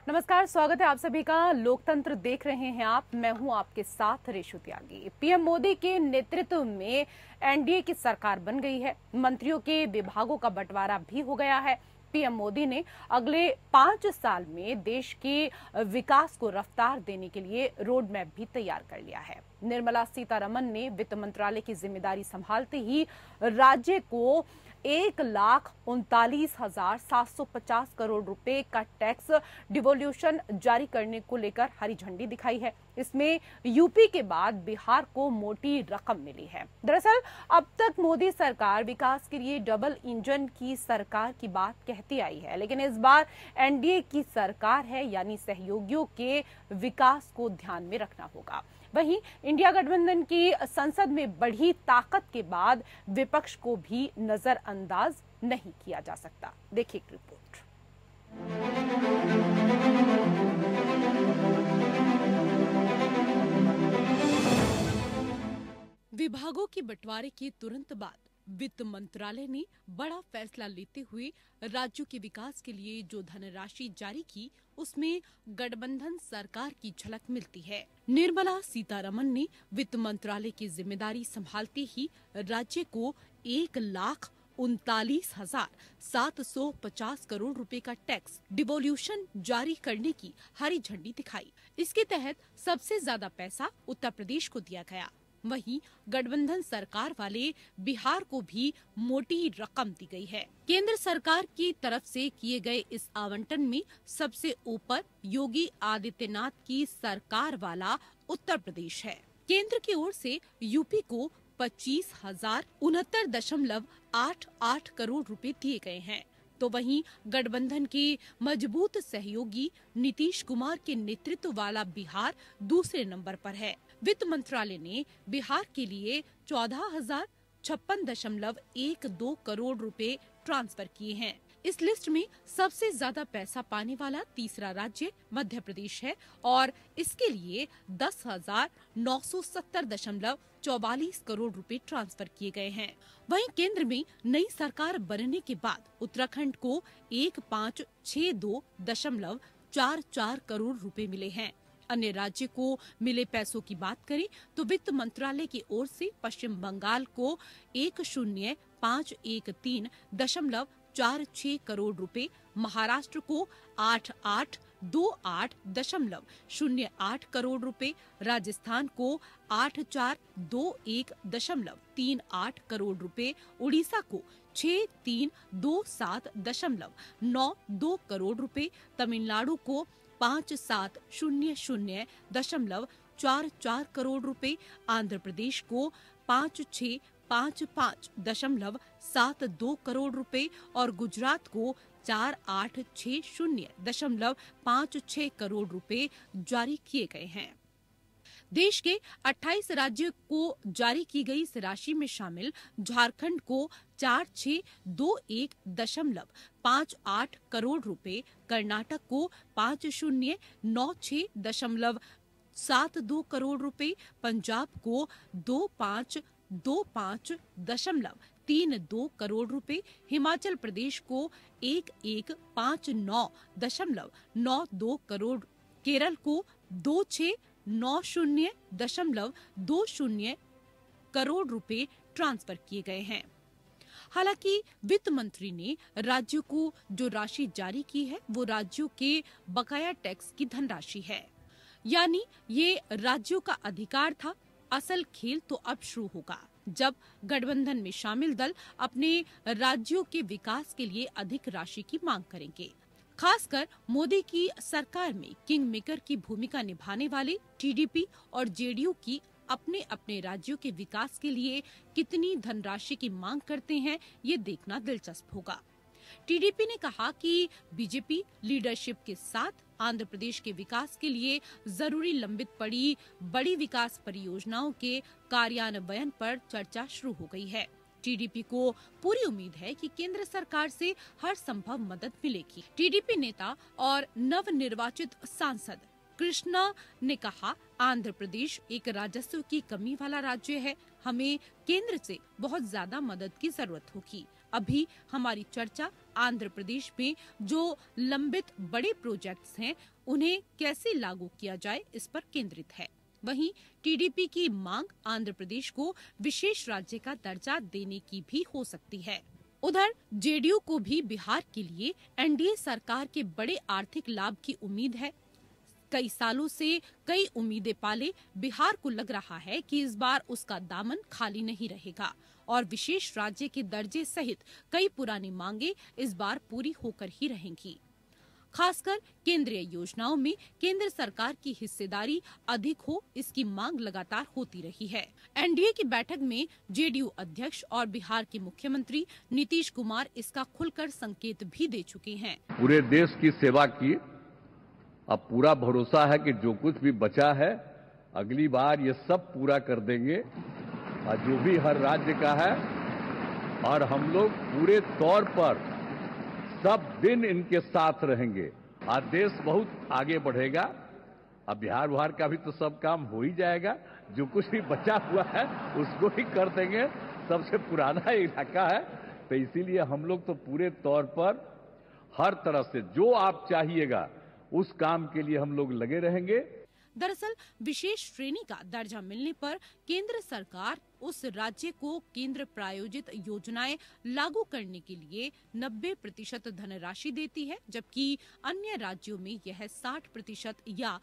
नमस्कार, स्वागत है आप सभी का। लोकतंत्र देख रहे हैं आप, मैं हूं आपके साथ रेशु त्यागी। पीएम मोदी के नेतृत्व में एनडीए की सरकार बन गई है। मंत्रियों के विभागों का बंटवारा भी हो गया है। पीएम मोदी ने अगले 5 साल में देश के विकास को रफ्तार देने के लिए रोड मैप भी तैयार कर लिया है। निर्मला सीतारमण ने वित्त मंत्रालय की जिम्मेदारी संभालते ही राज्य को 1,39,750 करोड़ रुपए का टैक्स डिवोल्यूशन जारी करने को लेकर हरी झंडी दिखाई है। इसमें यूपी के बाद बिहार को मोटी रकम मिली है। दरअसल अब तक मोदी सरकार विकास के लिए डबल इंजन की सरकार की बात कहती आई है, लेकिन इस बार एनडीए की सरकार है, यानी सहयोगियों के विकास को ध्यान में रखना होगा। वहीं इंडिया गठबंधन की संसद में बढ़ी ताकत के बाद विपक्ष को भी नजरअंदाज नहीं किया जा सकता। देखिए एक रिपोर्ट। विभागों के बंटवारे के तुरंत बाद वित्त मंत्रालय ने बड़ा फैसला लेते हुए राज्यों के विकास के लिए जो धनराशि जारी की, उसमें गठबंधन सरकार की झलक मिलती है। निर्मला सीतारमण ने वित्त मंत्रालय की जिम्मेदारी संभालते ही राज्य को 1,39,750 करोड़ रुपए का टैक्स डिवोल्यूशन जारी करने की हरी झंडी दिखाई। इसके तहत सबसे ज्यादा पैसा उत्तर प्रदेश को दिया गया। वहीं गठबंधन सरकार वाले बिहार को भी मोटी रकम दी गई है। केंद्र सरकार की तरफ से किए गए इस आवंटन में सबसे ऊपर योगी आदित्यनाथ की सरकार वाला उत्तर प्रदेश है। केंद्र की ओर से यूपी को 25,069.88 करोड़ रुपए दिए गए हैं, तो वहीं गठबंधन के मजबूत सहयोगी नीतीश कुमार के नेतृत्व वाला बिहार दूसरे नंबर पर है। वित्त मंत्रालय ने बिहार के लिए 14,056.12 करोड़ रुपए ट्रांसफर किए हैं। इस लिस्ट में सबसे ज्यादा पैसा पाने वाला तीसरा राज्य मध्य प्रदेश है और इसके लिए 10,970.44 करोड़ रुपए ट्रांसफर किए गए हैं। वहीं केंद्र में नई सरकार बनने के बाद उत्तराखंड को 1,562.44 करोड़ रुपए मिले हैं। अन्य राज्य को मिले पैसों की बात करें तो वित्त मंत्रालय की ओर से पश्चिम बंगाल को 1,0513.46 करोड़ रुपए, महाराष्ट्र को 8828.08 करोड़ रुपए, राजस्थान को 8421.38 करोड़ रुपए, उड़ीसा को 6327.92 करोड़ रुपए, तमिलनाडु को 5700.44 करोड़ रुपए, आंध्र प्रदेश को 5655.72 करोड़ रुपए और गुजरात को 4860.56 करोड़ रुपए जारी किए गए हैं। देश के 28 राज्यों को जारी की गई इस राशि में शामिल झारखंड को 4621.58 करोड़ रुपए, कर्नाटक को 5096.72 करोड़ रुपए, पंजाब को 2525.32 करोड़ रुपए, हिमाचल प्रदेश को 1159.92 करोड़, केरल को 2690.20 करोड़ रुपए ट्रांसफर किए गए हैं। हालांकि वित्त मंत्री ने राज्यों को जो राशि जारी की है वो राज्यों के बकाया टैक्स की धनराशि है, यानी ये राज्यों का अधिकार था। असल खेल तो अब शुरू होगा जब गठबंधन में शामिल दल अपने राज्यों के विकास के लिए अधिक राशि की मांग करेंगे। खासकर मोदी की सरकार में किंग मेकर की भूमिका निभाने वाले टीडीपी और जेडीयू की अपने अपने राज्यों के विकास के लिए कितनी धनराशि की मांग करते हैं, ये देखना दिलचस्प होगा। टीडीपी ने कहा कि बीजेपी लीडरशिप के साथ आंध्र प्रदेश के विकास के लिए जरूरी लंबित पड़ी बड़ी विकास परियोजनाओं के कार्यान्वयन पर चर्चा शुरू हो गई है। टीडीपी को पूरी उम्मीद है कि केंद्र सरकार से हर संभव मदद मिलेगी। टीडीपी नेता और नवनिर्वाचित सांसद कृष्णा ने कहा, आंध्र प्रदेश एक राजस्व की कमी वाला राज्य है। हमें केंद्र से बहुत ज्यादा मदद की जरूरत होगी। अभी हमारी चर्चा आंध्र प्रदेश में जो लंबित बड़े प्रोजेक्ट्स हैं उन्हें कैसे लागू किया जाए इस पर केंद्रित है। वहीं टीडीपी की मांग आंध्र प्रदेश को विशेष राज्य का दर्जा देने की भी हो सकती है। उधर जेडीयू को भी बिहार के लिए एनडीए सरकार के बड़े आर्थिक लाभ की उम्मीद है। कई सालों से कई उम्मीदें पाले बिहार को लग रहा है कि इस बार उसका दामन खाली नहीं रहेगा और विशेष राज्य के दर्जे सहित कई पुरानी मांगे इस बार पूरी होकर ही रहेंगी। खासकर केंद्रीय योजनाओं में केंद्र सरकार की हिस्सेदारी अधिक हो, इसकी मांग लगातार होती रही है। एनडीए की बैठक में जेडीयू अध्यक्ष और बिहार के मुख्यमंत्री नीतीश कुमार इसका खुलकर संकेत भी दे चुके हैं। पूरे देश की सेवा की, अब पूरा भरोसा है कि जो कुछ भी बचा है अगली बार ये सब पूरा कर देंगे और जो भी हर राज्य का है, और हम लोग पूरे तौर पर सब दिन इनके साथ रहेंगे और देश बहुत आगे बढ़ेगा। अब बिहार का भी तो सब काम हो ही जाएगा, जो कुछ भी बचा हुआ है उसको ही कर देंगे। सबसे पुराना इलाका है, तो इसीलिए हम लोग तो पूरे तौर पर हर तरह से जो आप चाहिएगा उस काम के लिए हम लोग लगे रहेंगे। दरअसल विशेष श्रेणी का दर्जा मिलने पर केंद्र सरकार उस राज्य को केंद्र प्रायोजित योजनाएं लागू करने के लिए 90% धनराशि देती है, जबकि अन्य राज्यों में यह 60% या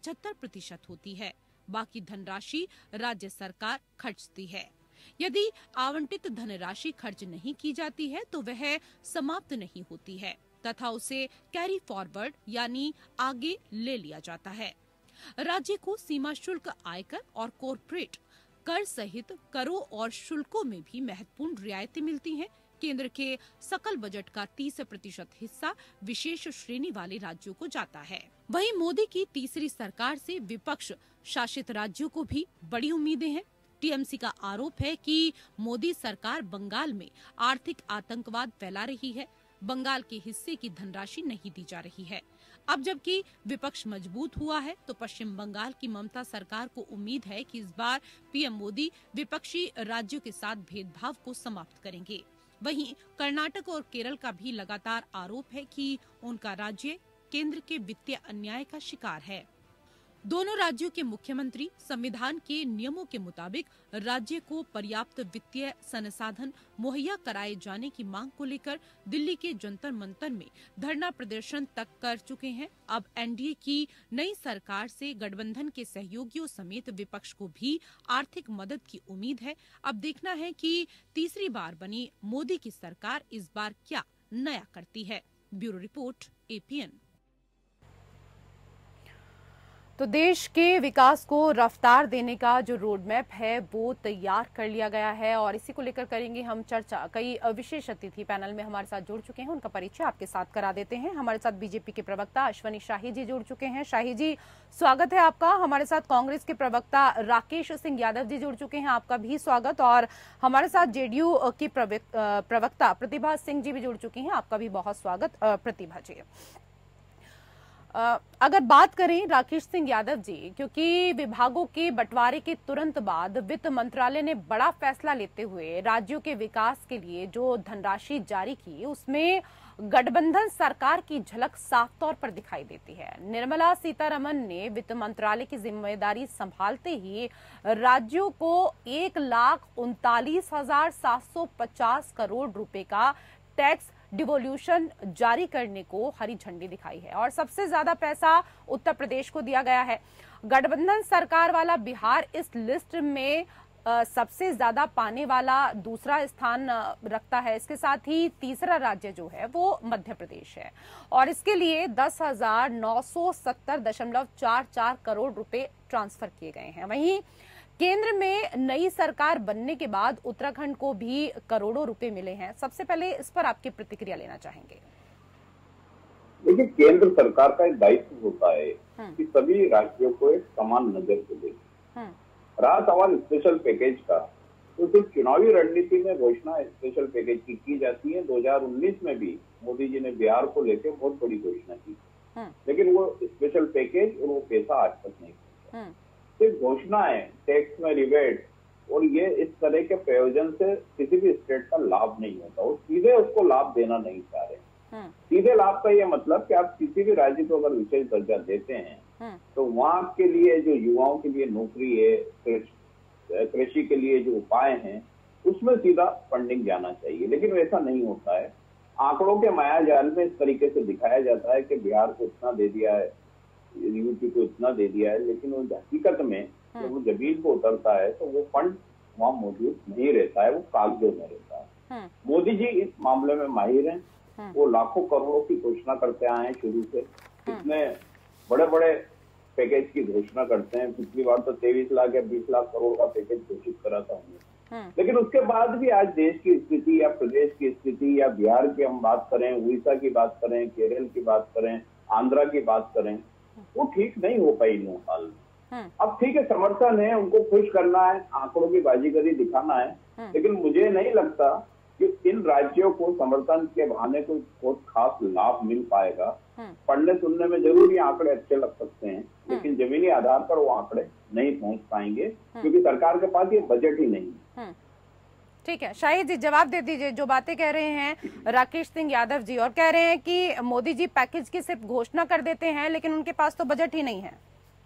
75% होती है। बाकी धनराशि राज्य सरकार खर्चती है। यदि आवंटित धनराशि खर्च नहीं की जाती है तो वह समाप्त नहीं होती है तथा उसे कैरी फॉरवर्ड यानी आगे ले लिया जाता है। राज्य को सीमा शुल्क, आयकर और कॉर्पोरेट कर सहित करों और शुल्कों में भी महत्वपूर्ण रियायतें मिलती हैं। केंद्र के सकल बजट का 30% हिस्सा विशेष श्रेणी वाले राज्यों को जाता है। वहीं मोदी की तीसरी सरकार से विपक्ष शासित राज्यों को भी बड़ी उम्मीदें हैं। टीएमसी का आरोप है कि मोदी सरकार बंगाल में आर्थिक आतंकवाद फैला रही है, बंगाल के हिस्से की धनराशि नहीं दी जा रही है। अब जबकि विपक्ष मजबूत हुआ है तो पश्चिम बंगाल की ममता सरकार को उम्मीद है कि इस बार पीएम मोदी विपक्षी राज्यों के साथ भेदभाव को समाप्त करेंगे। वहीं कर्नाटक और केरल का भी लगातार आरोप है कि उनका राज्य केंद्र के वित्तीय अन्याय का शिकार है। दोनों राज्यों के मुख्यमंत्री संविधान के नियमों के मुताबिक राज्य को पर्याप्त वित्तीय संसाधन मुहैया कराए जाने की मांग को लेकर दिल्ली के जंतर मंतर में धरना प्रदर्शन तक कर चुके हैं। अब एनडीए की नई सरकार से गठबंधन के सहयोगियों समेत विपक्ष को भी आर्थिक मदद की उम्मीद है। अब देखना है कि तीसरी बार बनी मोदी की सरकार इस बार क्या नया करती है। Bureau report, APN. तो देश के विकास को रफ्तार देने का जो रोड मैप है वो तैयार कर लिया गया है और इसी को लेकर करेंगे हम चर्चा। कई विशेष अतिथि पैनल में हमारे साथ जुड़ चुके हैं, उनका परिचय आपके साथ करा देते हैं। हमारे साथ बीजेपी के प्रवक्ता अश्वनी शाही जी जुड़ चुके हैं। शाही जी, स्वागत है आपका। हमारे साथ कांग्रेस के प्रवक्ता राकेश सिंह यादव जी जुड़ चुके हैं, आपका भी स्वागत। और हमारे साथ जेडीयू की प्रवक्ता प्रतिभा सिंह जी भी जुड़ चुकी हैं, आपका भी बहुत स्वागत प्रतिभा जी। अगर बात करें राकेश सिंह यादव जी, क्योंकि विभागों के बंटवारे के तुरंत बाद वित्त मंत्रालय ने बड़ा फैसला लेते हुए राज्यों के विकास के लिए जो धनराशि जारी की उसमें गठबंधन सरकार की झलक साफ तौर पर दिखाई देती है। निर्मला सीतारमण ने वित्त मंत्रालय की जिम्मेदारी संभालते ही राज्यों को 1,39,750 करोड़ रुपए का टैक्स डिवोल्यूशन जारी करने को हरी झंडी दिखाई है और सबसे ज्यादा पैसा उत्तर प्रदेश को दिया गया है। गठबंधन सरकार वाला बिहार इस लिस्ट में सबसे ज्यादा पाने वाला दूसरा स्थान रखता है। इसके साथ ही तीसरा राज्य जो है वो मध्य प्रदेश है और इसके लिए 10,970.44 करोड़ रुपए ट्रांसफर किए गए हैं। वहीं केंद्र में नई सरकार बनने के बाद उत्तराखंड को भी करोड़ों रुपए मिले हैं। सबसे पहले इस पर आपकी प्रतिक्रिया लेना चाहेंगे। देखिए, केंद्र सरकार का एक दायित्व होता है कि सभी राज्यों को एक समान नजर से देखें। रहा सवाल स्पेशल पैकेज का, तो सिर्फ चुनावी रणनीति में घोषणा स्पेशल पैकेज की जाती है। 2019 में भी मोदी जी ने बिहार को लेकर बहुत बड़ी घोषणा की, लेकिन वो स्पेशल पैकेज और वो पैसा आज तक नहीं पहुंचा। सिर्फ घोषणा है, टैक्स में रिबेट और ये इस तरह के प्रयोजन से किसी भी स्टेट का लाभ नहीं होता, वो सीधे उसको लाभ देना नहीं चाह रहे। सीधे लाभ का ये मतलब कि आप किसी भी राज्य को अगर विशेष दर्जा देते हैं तो वहां के लिए जो युवाओं के लिए नौकरी है, कृषि के लिए जो उपाय हैं, उसमें सीधा फंडिंग जाना चाहिए, लेकिन वैसा नहीं होता है। आंकड़ों के मायाजाल में इस तरीके से दिखाया जाता है कि बिहार को इतना दे दिया है, यूपी को इतना दे दिया है, लेकिन वो हकीकत में जब वो जमीन को उतरता है तो वो फंड वहाँ मौजूद नहीं रहता है, वो कागजों में रहता है। मोदी जी इस मामले में माहिर हैं, वो लाखों करोड़ों की घोषणा करते आए हैं शुरू से, इतने बड़े बड़े पैकेज की घोषणा करते हैं। पिछली बार तो 23 लाख या 20 लाख करोड़ का पैकेज घोषित करा था उन्होंने, लेकिन उसके बाद भी आज देश की स्थिति या प्रदेश की स्थिति या बिहार की हम बात करें, उड़ीसा की बात करें, केरल की बात करें, आंध्रा की बात करें, वो ठीक नहीं हो पाई 9 साल में। अब ठीक है, समर्थन है, उनको खुश करना है, आंकड़ों की बाजीगरी दिखाना है, लेकिन मुझे नहीं लगता कि इन राज्यों को समर्थन के बहाने कोई बहुत खास लाभ मिल पाएगा। पढ़ने सुनने में जरूर ये आंकड़े अच्छे लग सकते हैं, लेकिन जमीनी आधार पर वो आंकड़े नहीं पहुंच पाएंगे, क्योंकि सरकार के पास ये बजट ही नहीं है। ठीक है, शाहिद जी जवाब दे दीजिए। जो बातें कह रहे हैं राकेश सिंह यादव जी, और कह रहे हैं कि मोदी जी पैकेज की सिर्फ घोषणा कर देते हैं लेकिन उनके पास तो बजट ही नहीं है।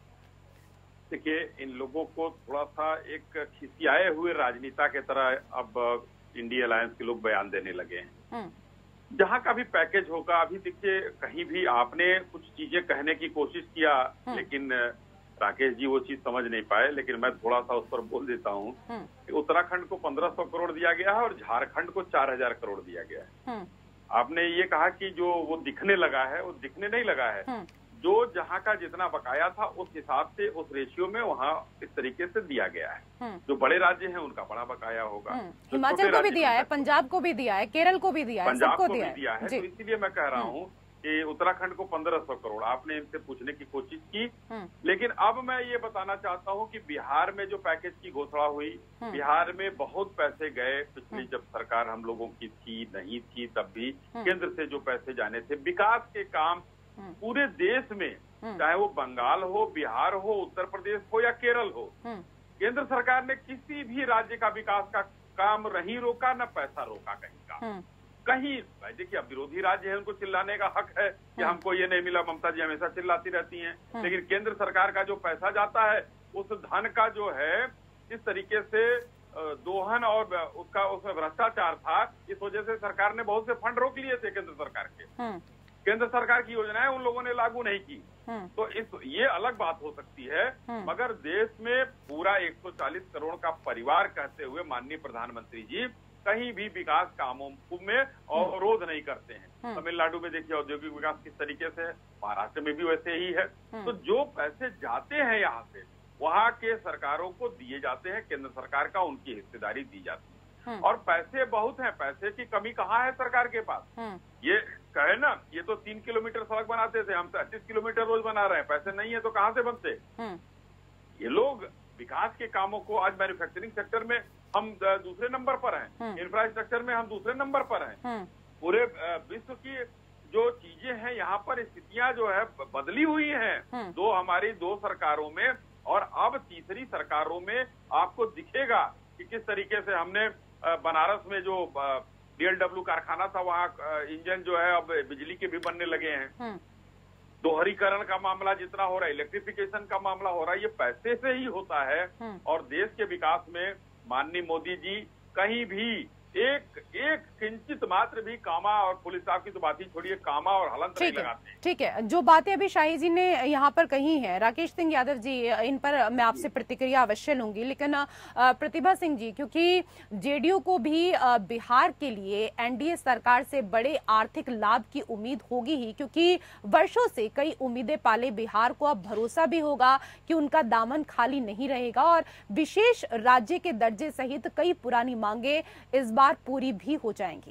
देखिए, इन लोगों को थोड़ा सा एक खिसियाए हुए राजनेता के तरह अब इंडिया अलायंस के लोग बयान देने लगे हैं। जहां का भी पैकेज होगा, अभी देखिए कहीं भी आपने कुछ चीजें कहने की कोशिश किया, लेकिन राकेश जी वो चीज समझ नहीं पाए, लेकिन मैं थोड़ा सा उस पर बोल देता हूँ कि उत्तराखंड को 1500 करोड़ दिया गया है और झारखंड को 4000 करोड़ दिया गया है। आपने ये कहा कि जो वो दिखने लगा है, वो दिखने नहीं लगा है। जो जहां का जितना बकाया था उस हिसाब से, उस रेशियो में वहाँ इस तरीके से दिया गया है। जो बड़े राज्य हैं उनका बड़ा बकाया होगा। हिमाचल को भी दिया है, पंजाब को भी दिया है, केरल को भी दिया है, पंजाब को भी दिया है। तो इसीलिए मैं कह रहा हूँ कि उत्तराखंड को 1500 करोड़ आपने इनसे पूछने की कोशिश की, लेकिन अब मैं ये बताना चाहता हूँ कि बिहार में जो पैकेज की घोषणा हुई, बिहार में बहुत पैसे गए। पिछली जब सरकार हम लोगों की थी, नहीं थी, तब भी केंद्र से जो पैसे जाने थे विकास के काम पूरे देश में, चाहे वो बंगाल हो, बिहार हो, उत्तर प्रदेश हो या केरल हो, केंद्र सरकार ने किसी भी राज्य का विकास का काम नहीं रोका, न पैसा रोका कहीं का। कहीं देखिए, अब विरोधी राज्य है, उनको चिल्लाने का हक है कि हमको ये नहीं मिला। ममता जी हमेशा चिल्लाती रहती हैं, लेकिन केंद्र सरकार का जो पैसा जाता है, उस धन का जो है इस तरीके से दोहन और उसका उसमें भ्रष्टाचार था। इस वजह से सरकार ने बहुत से फंड रोक लिए थे केंद्र सरकार के। केंद्र सरकार की योजनाएं उन लोगों ने लागू नहीं की, तो ये अलग बात हो सकती है। मगर देश में पूरा 140 करोड़ का परिवार कहते हुए माननीय प्रधानमंत्री जी कहीं भी विकास कामों में अवरोध नहीं करते हैं। तमिलनाडु में देखिए औद्योगिक विकास किस तरीके से है, महाराष्ट्र में भी वैसे ही है। तो जो पैसे जाते हैं यहाँ से, वहाँ के सरकारों को दिए जाते हैं, केंद्र सरकार का उनकी हिस्सेदारी दी जाती है। और पैसे बहुत हैं, पैसे की कमी कहाँ है सरकार के पास। ये कहे ना, ये तो 3 किलोमीटर सड़क बनाते थे, हम 35 किलोमीटर रोज बना रहे हैं। पैसे नहीं है तो कहाँ से बनते। ये लोग विकास के कामों को, आज मैन्युफैक्चरिंग सेक्टर में हम दूसरे नंबर पर हैं, इंफ्रास्ट्रक्चर में हम दूसरे नंबर पर हैं। पूरे विश्व की जो चीजें हैं, यहाँ पर स्थितियां जो है बदली हुई हैं हमारी दो सरकारों में, और अब तीसरी सरकारों में आपको दिखेगा कि किस तरीके से हमने बनारस में जो DLW कारखाना था, वहाँ इंजन जो है अब बिजली के भी बनने लगे हैं। दोहरीकरण का मामला जितना हो रहा है, इलेक्ट्रिफिकेशन का मामला हो रहा है, ये पैसे से ही होता है। और देश के विकास में माननीय मोदी जी कहीं भी एक किंचित मात्र भी कामा, और पुलिस साहब की तो बात ही छोड़िए, कामा और हलंत नहीं लगाते। ठीक है, जो बातें अभी शाही जी ने यहाँ पर कही हैं, राकेश सिंह यादव जी, इन पर मैं आपसे प्रतिक्रिया अवश्य लूंगी, लेकिन प्रतिभा सिंह जी, क्योंकि जेडीयू को भी बिहार के लिए एनडीए सरकार से बड़े आर्थिक लाभ की उम्मीद होगी ही, क्योंकि वर्षों से कई उम्मीदें पाले बिहार को अब भरोसा भी होगा कि उनका दामन खाली नहीं रहेगा और विशेष राज्य के दर्जे सहित कई पुरानी मांगे इस बार पूरी भी हो जाएंगी।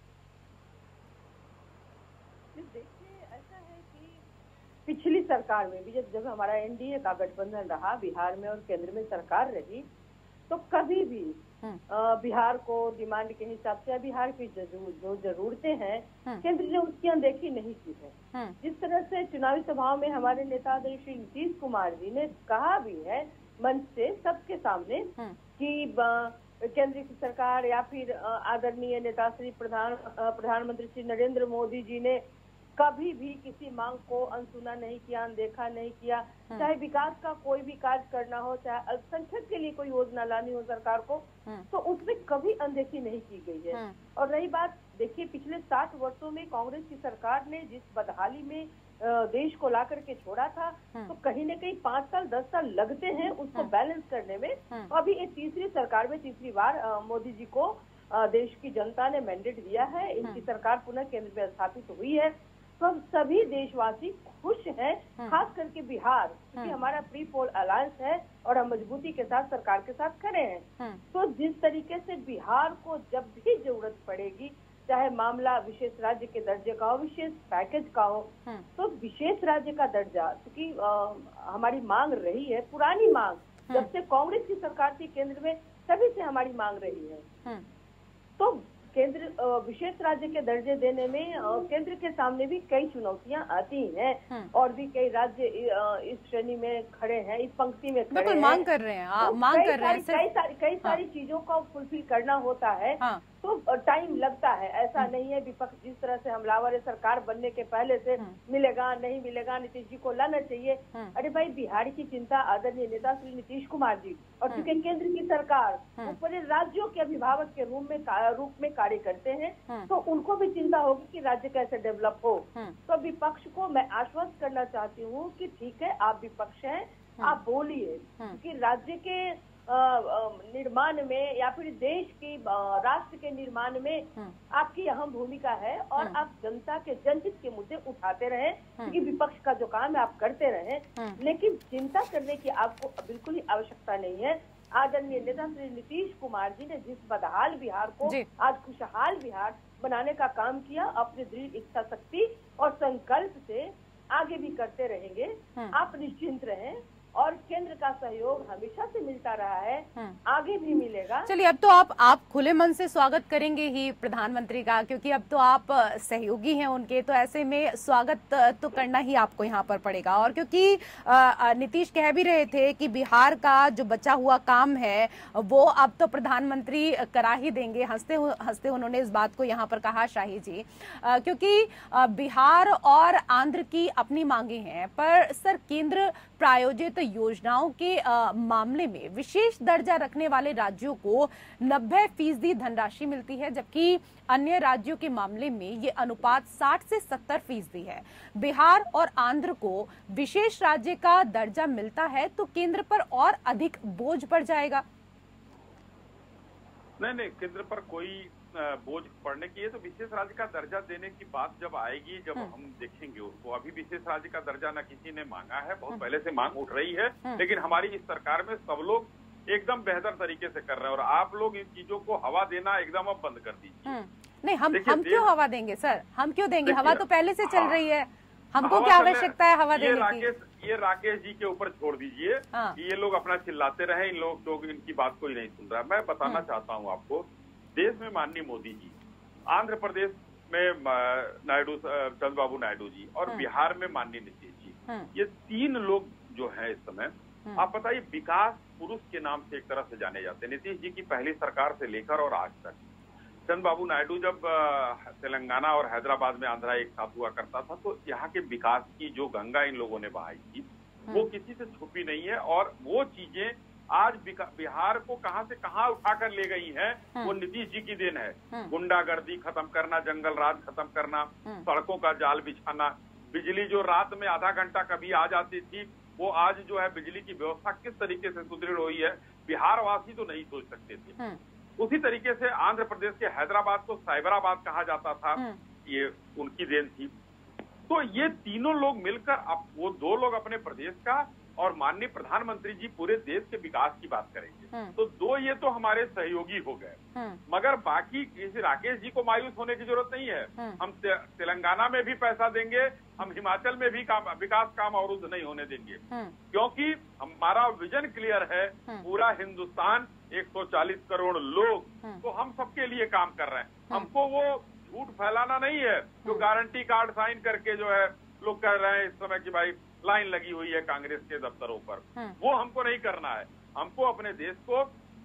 देखिए, ऐसा है कि पिछली सरकार में भी जब हमारा एनडीए का गठबंधन रहा, बिहार में और केंद्र में सरकार रही, तो कभी भी बिहार को डिमांड के हिसाब से बिहार की जो जरूरतें हैं, केंद्र ने उसकी अनदेखी नहीं की है। जिस तरह से चुनावी सभाओं में हमारे नेता श्री नीतीश कुमार जी ने कहा भी है मंच से सबके सामने कि केंद्र की सरकार या फिर आदरणीय नेता श्री प्रधानमंत्री श्री नरेंद्र मोदी जी ने कभी भी किसी मांग को अनसुना नहीं किया, अनदेखा नहीं किया। चाहे विकास का कोई भी कार्य करना हो, चाहे अल्पसंख्यक के लिए कोई योजना लानी हो सरकार को, तो उसमें कभी अनदेखी नहीं की गई है। और रही बात, देखिए पिछले 60 वर्षों में कांग्रेस की सरकार ने जिस बदहाली में देश को ला करके छोड़ा था, तो कहीं न कहीं 5 साल 10 साल लगते हैं उसको बैलेंस करने में। अभी एक तीसरी सरकार में तीसरी बार मोदी जी को देश की जनता ने मैंडेट दिया है, इनकी सरकार पुनः केंद्र में स्थापित हुई है। तो हम सभी देशवासी खुश हैं, खास करके बिहार, क्योंकि हमारा प्री पोल अलायंस है और हम मजबूती के साथ सरकार के साथ खड़े हैं। तो जिस तरीके से बिहार को जब भी जरूरत पड़ेगी, चाहे मामला विशेष राज्य के दर्जे का हो, विशेष पैकेज का हो, तो विशेष राज्य का दर्जा, क्योंकि हमारी मांग रही है, पुरानी मांग, जब से कांग्रेस की सरकार थी केंद्र में तभी से हमारी मांग रही है। तो केंद्र विशेष राज्य के दर्जे देने में केंद्र के सामने भी कई चुनौतियां आती हैं और भी कई राज्य इस श्रेणी में खड़े हैं, इस पंक्ति में खड़े हैं, मांग कर रहे हैं, मांग कर रहे हैं, कई सारी चीजों को फुलफिल करना होता है। तो टाइम लगता है, ऐसा नहीं है विपक्ष जिस तरह से हमलावर है सरकार बनने के पहले से मिलेगा नहीं मिलेगा, नीतीश जी को लाना चाहिए। अरे भाई, बिहार की चिंता आदरणीय नेता श्री नीतीश कुमार जी और चूंकि केंद्र की सरकार ऊपरी राज्यों के अभिभावक के रूप में कार्य करते हैं, तो उनको भी चिंता होगी कि राज्य कैसे डेवलप हो। तो विपक्ष को मैं आश्वस्त करना चाहती हूँ कि ठीक है, आप विपक्ष हैं, आप बोलिए, क्योंकि राज्य के निर्माण में या फिर देश की राष्ट्र के निर्माण में आपकी अहम भूमिका है और आप जनता के जनहित के मुद्दे उठाते रहें, क्योंकि विपक्ष का जो काम है आप करते रहें, लेकिन चिंता करने की आपको बिल्कुल ही आवश्यकता नहीं है। आदरणीय नेता श्री नीतीश कुमार जी ने जिस बदहाल बिहार को आज खुशहाल बिहार बनाने का काम किया, अपनी दृढ़ इच्छा शक्ति और संकल्प से आगे भी करते रहेंगे। आप निश्चिंत रहें और केंद्र का सहयोग हमेशा से मिलता रहा है, आगे भी मिलेगा। चलिए, अब तो आप खुले मन से स्वागत करेंगे ही प्रधानमंत्री का, क्योंकि अब तो आप सहयोगी हैं उनके, तो ऐसे में स्वागत तो करना ही आपको यहाँ पर पड़ेगा। और क्योंकि नीतीश कह भी रहे थे कि बिहार का जो बचा हुआ काम है वो अब तो प्रधानमंत्री करा ही देंगे, हंसते हंसते उन्होंने इस बात को यहाँ पर कहा, शाही जी, क्योंकि बिहार और आंध्र की अपनी मांगे हैं, पर सर केंद्र प्रायोजित योजनाओं के मामले में विशेष दर्जा रखने वाले राज्यों को 90% धनराशि मिलती है, जबकि अन्य राज्यों के मामले में ये अनुपात 60 से 70% है। बिहार और आंध्र को विशेष राज्य का दर्जा मिलता है तो केंद्र पर और अधिक बोझ पड़ जाएगा। नहीं, केंद्र पर कोई बोझ पड़ने की है तो विशेष राज्य का दर्जा देने की बात जब आएगी, जब हम देखेंगे उसको। अभी विशेष राज्य का दर्जा न किसी ने मांगा है, बहुत पहले से मांग उठ रही है, लेकिन हमारी इस सरकार में सब लोग एकदम बेहतर तरीके से कर रहे हैं और आप लोग इन चीजों को हवा देना एकदम अब बंद कर दीजिए। नहीं, हम क्यों हवा देंगे सर, हम क्यों देंगे? हवा तो पहले से चल रही है, हमको क्या आवश्यकता है हवा देने की? ये राकेश जी के ऊपर छोड़ दीजिए, ये लोग अपना चिल्लाते रहे, इन लोग इनकी बात कोई नहीं सुन रहा। मैं बताना चाहता हूँ आपको, देश में माननीय मोदी जी, आंध्र प्रदेश में चंद्रबाबू नायडू जी और बिहार में माननीय नीतीश जी, ये 3 लोग जो हैं इस समय, आप बताइए, विकास पुरुष के नाम से एक तरह से जाने जाते हैं। नीतीश जी की पहली सरकार से लेकर और आज तक, चंद्रबाबू नायडू जब तेलंगाना और हैदराबाद में आंध्रा एक साथ हुआ करता था, तो यहाँ के विकास की जो गंगा इन लोगों ने बहाई थी वो किसी से छुपी नहीं है। और वो चीजें आज बिहार को कहां से कहां उठाकर ले गई हैं, वो नीतीश जी की देन है। गुंडागर्दी खत्म करना, जंगल राज खत्म करना, सड़कों का जाल बिछाना, बिजली जो रात में आधा घंटा कभी आ जाती थी, वो आज जो है बिजली की व्यवस्था किस तरीके से सुदृढ़ हुई है, बिहार वासी तो नहीं सोच सकते थे। उसी तरीके से आंध्र प्रदेश के हैदराबाद को साइबराबाद कहा जाता था, ये उनकी देन थी। तो ये तीनों लोग मिलकर, अब वो 2 लोग अपने प्रदेश का और माननीय प्रधानमंत्री जी पूरे देश के विकास की बात करेंगे, तो 2 ये तो हमारे सहयोगी हो गए। मगर बाकी किसी राकेश जी को मायूस होने की जरूरत नहीं है। हम तेलंगाना में भी पैसा देंगे, हम हिमाचल में भी विकास काम अवरुद्ध नहीं होने देंगे, क्योंकि हमारा विजन क्लियर है। पूरा हिंदुस्तान 140 करोड़ लोग, तो हम सबके लिए काम कर रहे हैं। हमको वो झूठ फैलाना नहीं है जो गारंटी कार्ड साइन करके जो है लोग कह रहे हैं इस समय की भाई लाइन लगी हुई है कांग्रेस के दफ्तरों पर, वो हमको नहीं करना है। हमको अपने देश को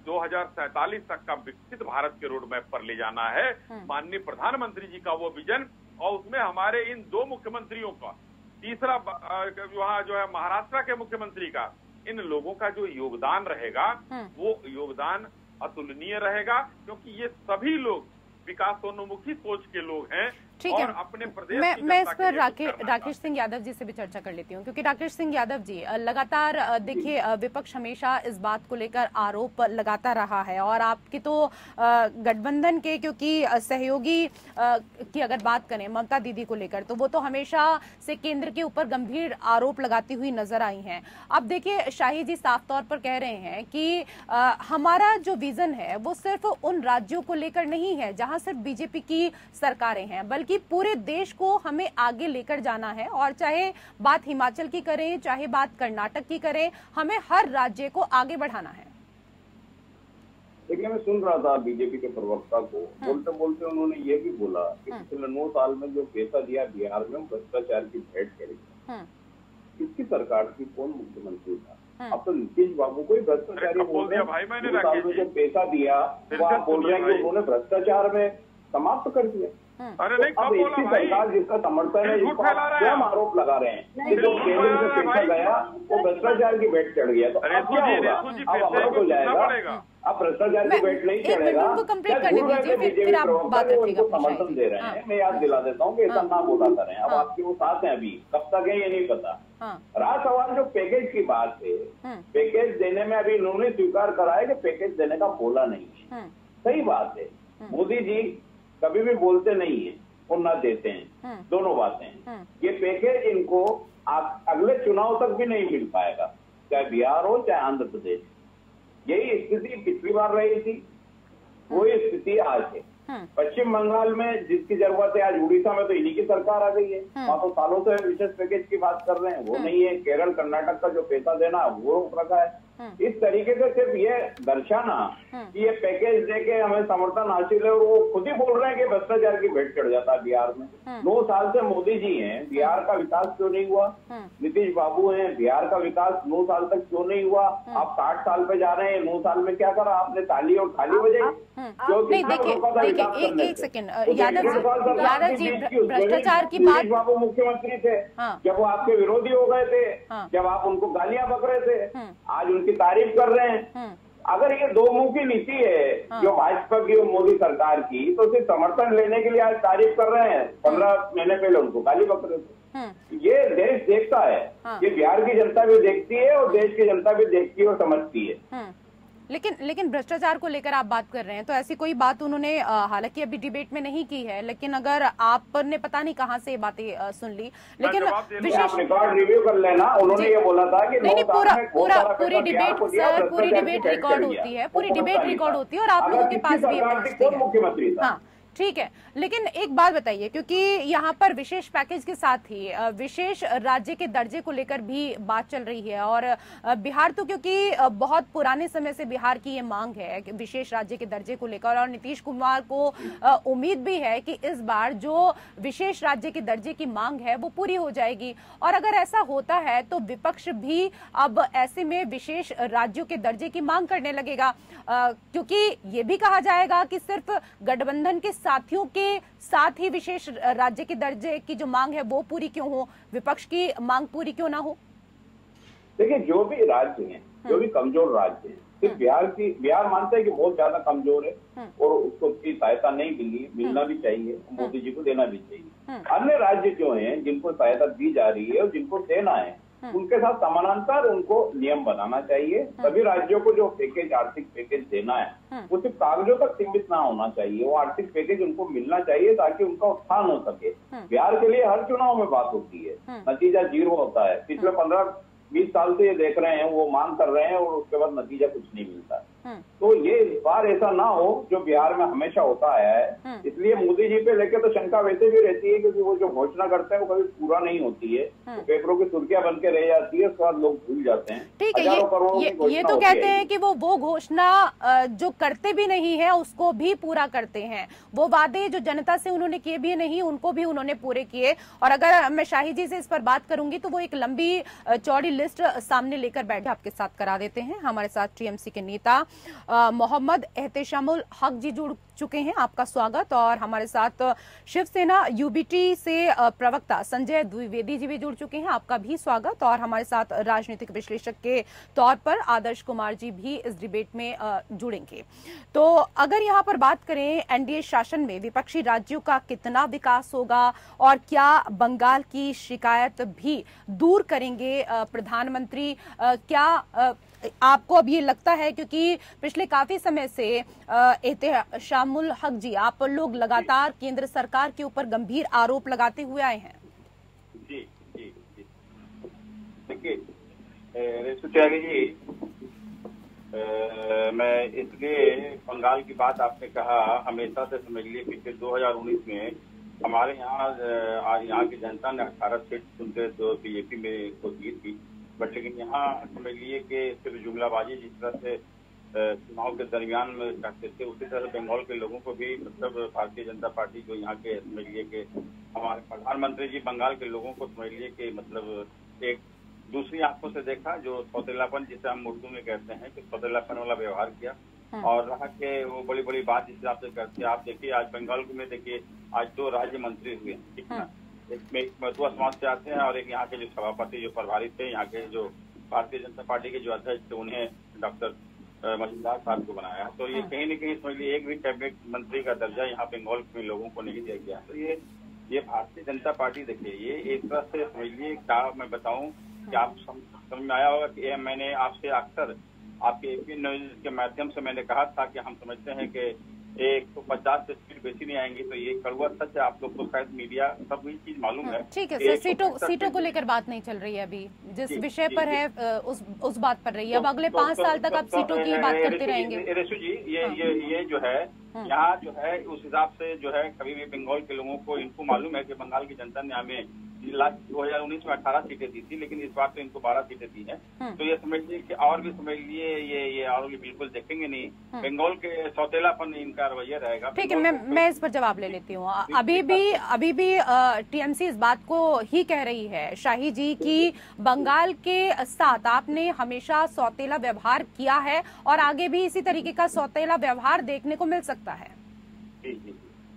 2047 तक का विकसित भारत के रोड मैप पर ले जाना है। माननीय प्रधानमंत्री जी का वो विजन, और उसमें हमारे इन दो मुख्यमंत्रियों का, तीसरा वहाँ जो है महाराष्ट्र के मुख्यमंत्री का, इन लोगों का जो योगदान रहेगा वो योगदान अतुलनीय रहेगा, क्योंकि ये सभी लोग विकासोन्मुखी सोच के लोग हैं। ठीक है, अपने प्रदेश मैं इस पर राकेश सिंह यादव जी से भी चर्चा कर लेती हूँ, क्योंकि राकेश सिंह यादव जी लगातार देखिए विपक्ष हमेशा इस बात को लेकर आरोप लगाता रहा है, और आपकी तो गठबंधन के क्योंकि सहयोगी की अगर बात करें ममता दीदी को लेकर, तो वो तो हमेशा से केंद्र के ऊपर गंभीर आरोप लगाती हुई नजर आई हैं। अब देखिए शाही जी साफ तौर पर कह रहे हैं कि हमारा जो विजन है वो सिर्फ उन राज्यों को लेकर नहीं है जहां सिर्फ बीजेपी की सरकारें हैं, बल्कि पूरे देश को हमें आगे लेकर जाना है, और चाहे बात हिमाचल की करें चाहे बात कर्नाटक की करें, हमें हर राज्य को आगे बढ़ाना है। देखिए, मैं सुन रहा था बीजेपी के प्रवक्ता को, बोलते बोलते उन्होंने ये भी बोला कि पिछले 9 साल में जो पैसा दिया बिहार में भ्रष्टाचार की भेंट करेगी। इसकी सरकार की कौन मुख्यमंत्री था? अब तो नीतीश बाबू को ही भ्रष्टाचारी बोल रहे हैं। 2 साल में जो पैसा दिया वो आप बोल रहे हैं कि उन्होंने भ्रष्टाचार में समाप्त कर दिया। अरे नहीं, अब इसकी सरकार जिसका समर्थन है, जिसको स्वयं आरोप लगा रहे हैं कि जो केंद्र से पैसा गया वो भ्रष्टाचार की भेंट चढ़ गया, तो अब क्या होगा? अब अवरोध हो जाएगा, अब भ्रष्टाचार की भेंट नहीं चढ़ेगा। समर्थन दे रहे हैं, मैं याद दिला देता हूँ कि ऐसा ना बोला करें। अब आपके वो साथ हैं, अभी कब तक है ये नहीं पता। रहा सवाल जो पैकेज की बात है, पैकेज देने में अभी इन्होंने स्वीकार करा है कि पैकेज देने का बोला नहीं है। सही बात है, मोदी जी कभी भी बोलते नहीं है और ना देते हैं, दोनों बातें हैं। ये पैकेज इनको अगले चुनाव तक भी नहीं मिल पाएगा, चाहे बिहार हो चाहे आंध्र प्रदेश। यही स्थिति पिछली बार रही थी, वही स्थिति आज है। पश्चिम बंगाल में जिसकी जरूरत है, आज उड़ीसा में तो इन्हीं की सरकार आ गई है, वहां तो सालों से विशेष पैकेज की बात कर रहे हैं, वो नहीं है। केरल कर्नाटक का जो पैसा देना वो रोक रखा है। इस तरीके से सिर्फ ये दर्शाना कि ये पैकेज देके हमें समर्थन हासिल है, और वो खुद ही बोल रहे हैं कि भ्रष्टाचार की भेंट चढ़ जाता है बिहार में। 9 साल से मोदी जी हैं, बिहार का विकास क्यों नहीं हुआ? नीतीश बाबू हैं, बिहार का विकास 9 साल तक क्यों नहीं हुआ? आप 60 साल पे जा रहे हैं, 9 साल में क्या करा आपने? ताली और थाली बजाई। नहीं, देखिए एक सेकंड यादव जी, भ्रष्टाचार की बात, बाबू मुख्यमंत्री थे जब वो आपके विरोधी हो गए थे, जब आप उनको गालियां बक रहे थे, आज उनकी तारीफ कर रहे हैं। अगर ये दो मुंह की नीति है जो भाजपा की और मोदी सरकार की, तो सिर्फ समर्थन लेने के लिए आज तारीफ कर रहे हैं, 15 महीने पहले उनको गाली बक रहे थे। ये देश देखता है, ये बिहार की जनता भी देखती है और देश की जनता भी देखती है और समझती है। लेकिन भ्रष्टाचार को लेकर आप बात कर रहे हैं, तो ऐसी कोई बात उन्होंने हालांकि अभी डिबेट में नहीं की है, लेकिन अगर आपने पता नहीं कहाँ से ये बातें सुन ली, लेकिन विशेष रिकॉर्ड रिव्यू कर लेना। उन्होंने ये बोला था कि नहीं, पूरी डिबेट रिकॉर्ड होती है, पूरी डिबेट रिकॉर्ड होती है, और आप लोगों के पास भी पहुंचती है। मुख्यमंत्री हाँ ठीक है, लेकिन एक बात बताइए, क्योंकि यहाँ पर विशेष पैकेज के साथ ही विशेष राज्य के दर्जे को लेकर भी बात चल रही है, और बिहार तो क्योंकि बहुत पुराने समय से बिहार की ये मांग है कि विशेष राज्य के दर्जे को लेकर, और नीतीश कुमार को उम्मीद भी है कि इस बार जो विशेष राज्य के दर्जे की मांग है वो पूरी हो जाएगी। और अगर ऐसा होता है तो विपक्ष भी अब ऐसे में विशेष राज्यों के दर्जे की मांग करने लगेगा, क्योंकि ये भी कहा जाएगा कि सिर्फ गठबंधन के साथियों के साथ ही विशेष राज्य के दर्जे की जो मांग है वो पूरी क्यों हो, विपक्ष की मांग पूरी क्यों ना हो? देखिए, जो भी राज्य हैं, जो भी कमजोर राज्य हैं, सिर्फ बिहार मानते हैं कि बहुत ज्यादा कमजोर है और उसको उसकी सहायता नहीं मिली, मिलना भी चाहिए, मोदी जी को देना भी चाहिए। अन्य राज्य जो हैं जिनको सहायता दी जा रही है और जिनको देना है, उनके साथ समानांतर उनको नियम बनाना चाहिए। सभी राज्यों को जो पैकेज, आर्थिक पैकेज देना है, वो सिर्फ कागजों तक सीमित ना होना चाहिए, वो आर्थिक पैकेज उनको मिलना चाहिए ताकि उनका उत्थान हो सके। बिहार के लिए हर चुनाव में बात होती है, नतीजा 0 होता है। पिछले 15-20 साल से ये देख रहे हैं, वो मांग कर रहे हैं और उसके बाद नतीजा कुछ नहीं मिलता। तो ये इस बार ऐसा ना हो जो बिहार में हमेशा होता आया है। इसलिए मोदी जी पे लेके तो शंका वैसे भी रहती है, क्योंकि वो जो घोषणा करते हैं वो कभी पूरा नहीं होती है, तो पेपरों की सुर्खियां बन के रह जाती है, उसके बाद लोग भूल जाते हैं। ठीक है, ये तो कहते हैं कि वो घोषणा जो करते भी नहीं है उसको भी पूरा करते हैं, वो वादे जो जनता से उन्होंने किए भी नहीं उनको भी उन्होंने पूरे किए। और अगर मैं शाही जी से इस पर बात करूंगी तो वो एक लंबी चौड़ी लिस्ट सामने लेकर बैठे आपके साथ करा देते हैं। हमारे साथ टीएमसी के नेता मोहम्मद एहतेशामुल हक जी जुड़ चुके हैं। आपका स्वागत। और हमारे साथ शिवसेना यूबीटी से प्रवक्ता संजय द्विवेदी जी भी जुड़ चुके हैं। आपका भी स्वागत। और हमारे साथ राजनीतिक विश्लेषक के तौर पर आदर्श कुमार जी भी इस डिबेट में जुड़ेंगे। तो अगर यहाँ पर बात करें एनडीए शासन में विपक्षी राज्यों का कितना विकास होगा और क्या बंगाल की शिकायत भी दूर करेंगे प्रधानमंत्री, क्या आपको अब ये लगता है, क्योंकि पिछले काफी समय से एहतेशामुल हक जी आप लोग लगातार केंद्र सरकार के ऊपर गंभीर आरोप लगाते हुए आए हैं। जी जी जी देखिए रेशु त्यागी जी, मैं इसलिए बंगाल की बात आपने कहा, हमेशा से समझ लिए पिछले 2019 में हमारे यहाँ की जनता ने 18 सीट चुनकर तो बीजेपी में को जीत थी, बट लेकिन यहाँ समझ लिए कि सिर्फ जुमलाबाजी जिस तरह से चुनाव के दरमियान में करते थे, उसी तरह बंगाल के लोगों को भी मतलब भारतीय जनता पार्टी जो यहाँ के समझ लिए कि हमारे प्रधानमंत्री जी बंगाल के लोगों को समझ लिए कि मतलब एक दूसरी आंखों से देखा, जो सौतेलापन जिसे हम उर्दू में कहते हैं कि सौतेलापन वाला व्यवहार किया और रहा के वो बड़ी बड़ी बात जिस हिसाब से करते हैं। आप देखिए आज बंगाल में देखिए आज 2 राज्य मंत्री हुए, ठीक ना, एक मधुआ समाज से आते हैं और एक यहाँ के जो सभापति जो प्रभारी थे, यहाँ के जो भारतीय जनता पार्टी के जो अध्यक्ष थे, उन्हें डॉक्टर मजूमदार साहब को बनाया। तो ये कहीं न कहीं समझ लीजिए एक भी कैबिनेट मंत्री का दर्जा यहाँ बंगाल में लोगों को नहीं दिया गया। तो ये भारतीय जनता पार्टी देखिए ये एक तरह से समझ लीजिए क्या मैं बताऊं कि आप समझ में आया होगा कि मैंने आपसे अक्सर आपके एपी न्यूज के माध्यम से मैंने कहा था कि हम समझते हैं कि 150 से सीट बेसी नहीं आएंगी। तो ये कड़वा सच है, आप लोग को शायद मीडिया सब ये चीज मालूम है। ठीक है सर, सीटों को लेकर बात नहीं चल रही है अभी, जिस विषय पर है उस बात पर रही है। अब अगले 5 साल तक आप सीटों की बात करते रहेंगे। रेशु जी ये जो है यहाँ जो है उस हिसाब से जो है कभी भी बंगाल के लोगों को इनको मालूम है कि बंगाल की जनता ने हमें 2019 में 18 सीटें दी थी, लेकिन इस बार तो इनको 12 सीटें दी हैं। तो ये समझ लीजिए कि और भी समझ लिए ये और भी बिल्कुल देखेंगे नहीं, बंगाल के सौतेलापन इनका रवैया रहेगा। ठीक है, मैं इस पर जवाब ले लेती हूँ। अभी भी टीएमसी इस बात को ही कह रही है शाही जी की बंगाल के साथ आपने हमेशा सौतेला व्यवहार किया है और आगे भी इसी तरीके का सौतेला व्यवहार देखने को मिल सकता है। जी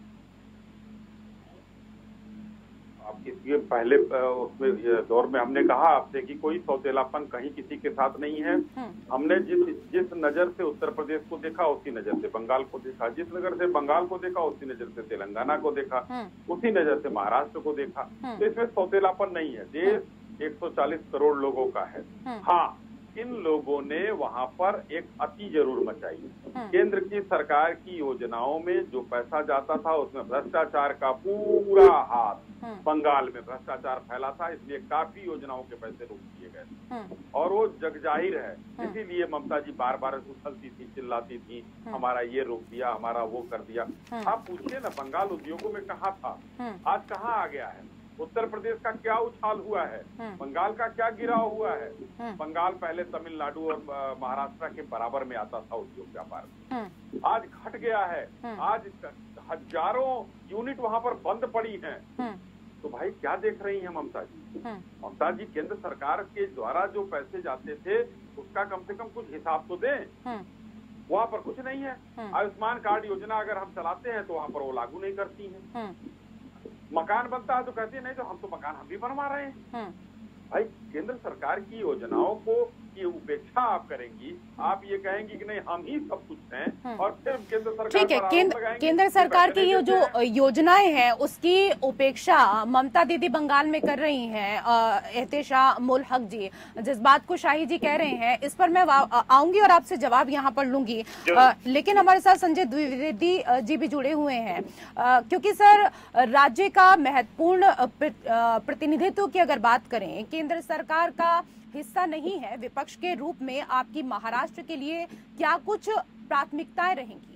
ये पहले उसमें दौर में हमने कहा आपसे कि कोई सौतेलापन कहीं किसी के साथ नहीं है। हमने जिस नजर से उत्तर प्रदेश को देखा उसी नजर से बंगाल को देखा, जिस नजर से बंगाल को देखा उसी नजर से तेलंगाना को देखा, उसी नजर से महाराष्ट्र को देखा। तो इसमें सौतेलापन नहीं है। देश 140 करोड़ लोगों का है। हाँ, इन लोगों ने वहां पर एक अति जरूर मचाई। केंद्र की सरकार की योजनाओं में जो पैसा जाता था उसमें भ्रष्टाचार का पूरा हाथ, बंगाल में भ्रष्टाचार फैला था, इसलिए काफी योजनाओं के पैसे रोक दिए गए और वो जगजाहिर है। इसीलिए ममता जी बार बार उछलती थी, चिल्लाती थी, हमारा ये रोक दिया, हमारा वो कर दिया। आप पूछिए ना बंगाल उद्योगों में कहाँ था, आज कहाँ आ गया है? उत्तर प्रदेश का क्या उछाल हुआ है, बंगाल का क्या गिराव हुआ है? बंगाल पहले तमिलनाडु और महाराष्ट्र के बराबर में आता था उद्योग व्यापार, आज घट गया है। आज हजारों यूनिट वहां पर बंद पड़ी हैं। तो भाई क्या देख रही हैं ममता जी? ममता जी केंद्र सरकार के द्वारा जो पैसे जाते थे उसका कम से कम कुछ हिसाब तो दें। वहाँ पर कुछ नहीं है। आयुष्मान कार्ड योजना अगर हम चलाते हैं तो वहाँ पर वो लागू नहीं करती हैं। मकान बनता है तो कहती है नहीं तो हम तो मकान हम भी बनवा रहे हैं। भाई केंद्र सरकार की योजनाओं को की उपेक्षा आप करेंगी, आप ये कहेंगी कि नहीं हम ही सब कुछ हैं और फिर केंद्र सरकार ठीक है, केंद्र सरकार की ये जो योजनाएं हैं उसकी उपेक्षा ममता दीदी बंगाल में कर रही हैं। एहतेशामुल हक जी जिस बात को शाही जी कह रहे हैं इस पर मैं आऊंगी और आपसे जवाब यहाँ पर लूंगी, लेकिन हमारे साथ संजय द्विवेदी जी भी जुड़े हुए हैं क्योंकि सर राज्य का महत्वपूर्ण प्रतिनिधित्व की अगर बात करें, केंद्र सरकार का हिस्सा नहीं है, विपक्ष के रूप में आपकी महाराष्ट्र के लिए क्या कुछ प्राथमिकताएं रहेंगी?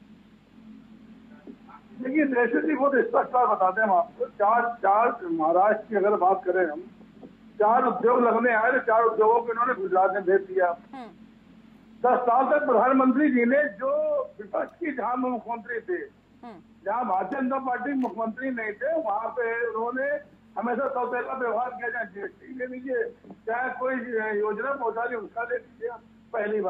देखिए रेशु जी बहुत स्पष्ट बात बताते हैं हम आपको। चार महाराष्ट्र की अगर बात करें हम, 4 उद्योग लगने आए तो 4 उद्योगों को इन्होंने गुजरात में भेज दिया। 10 साल तक प्रधानमंत्री जी ने जो विपक्ष की जहां मुख्यमंत्री थे, जहां भारतीय जनता पार्टी मुख्यमंत्री नहीं थे, वहां पे उन्होंने हमेशा सौतेला व्यवहार किया जाए। जीएसटी ले लीजिए, चाहे कोई योजना पहुंचा दी उसका ले लीजिए। पहली बात,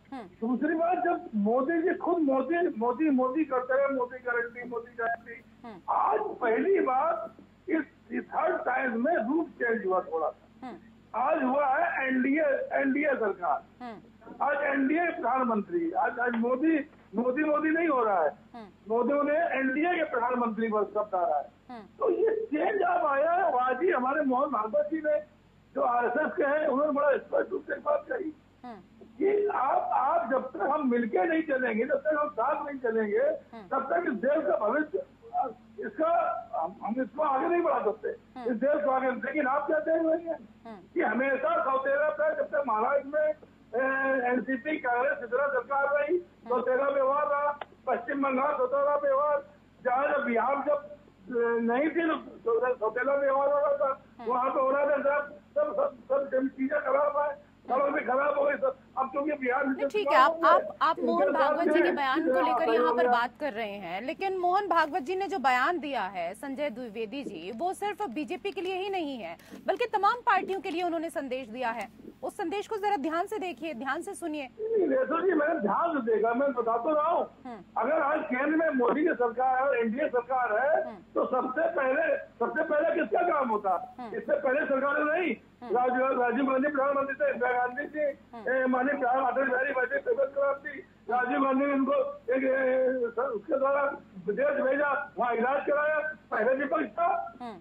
दूसरी बात, जब मोदी जी खुद मोदी करते रहे, मोदी गारंटी, आज पहली बार इस थर्ड टाइम में रूप चेंज हुआ थोड़ा सा। आज हुआ है एनडीए सरकार, आज एनडीए प्रधानमंत्री, आज मोदी नहीं हो रहा है, मोदी ने एनडीए के प्रधानमंत्री पर शब्द आ रहा है। तो ये चेंज अब आया है। आज ही हमारे मोहन भागवत जी ने, जो आरएसएस के हैं, उन्होंने बड़ा स्पष्ट रूप से बात कही कि आप जब तक हम मिलके नहीं चलेंगे, जब तक हम साथ नहीं चलेंगे, तब तक इस देश का भविष्य हम इसको आगे नहीं बढ़ा सकते, इस देश को आगे। लेकिन आप क्या देख रहे हैं कि हमेशा सौतेला था, जब तक महाराष्ट्र में एनसीपी कांग्रेस इतना सरकार रही, सौतेला व्यवहार रहा, पश्चिम बंगाल सौतेला व्यवहार, जहाँ जब बिहार जब नहीं थी तो सौतेला व्यवहार हो रहा था, वहाँ पे हो रहा था सब चीजें खराब है, सड़क भी खराब हो गई सब। अब क्योंकि बिहार में ठीक है, आप मोहन भागवत जी के बयान को लेकर यहाँ पर बात कर रहे हैं, लेकिन मोहन भागवत जी ने जो बयान दिया है, संजय द्विवेदी जी, वो सिर्फ बीजेपी के लिए ही नहीं है, बल्कि तमाम पार्टियों के लिए उन्होंने संदेश दिया है। उस संदेश को जरा ध्यान से देखिए, ध्यान से सुनिए। रेशो जी, मैंने ध्यान से देखा, मैं बता तो रहा हूँ, अगर आज केंद्र में मोदी की सरकार है, एनडीए सरकार है, तो सबसे पहले किसका काम होता? इससे पहले सरकार नहीं, राजीव गांधी प्रधानमंत्री थे, इंदिरा गांधी थी, माननीय अटल बिहारी वाजपेयी तबियत खराब थी, राजीव गांधी ने उनको उसके द्वारा विदेश भेजा, वहाँ इलाज कराया, पहले विपक्ष था।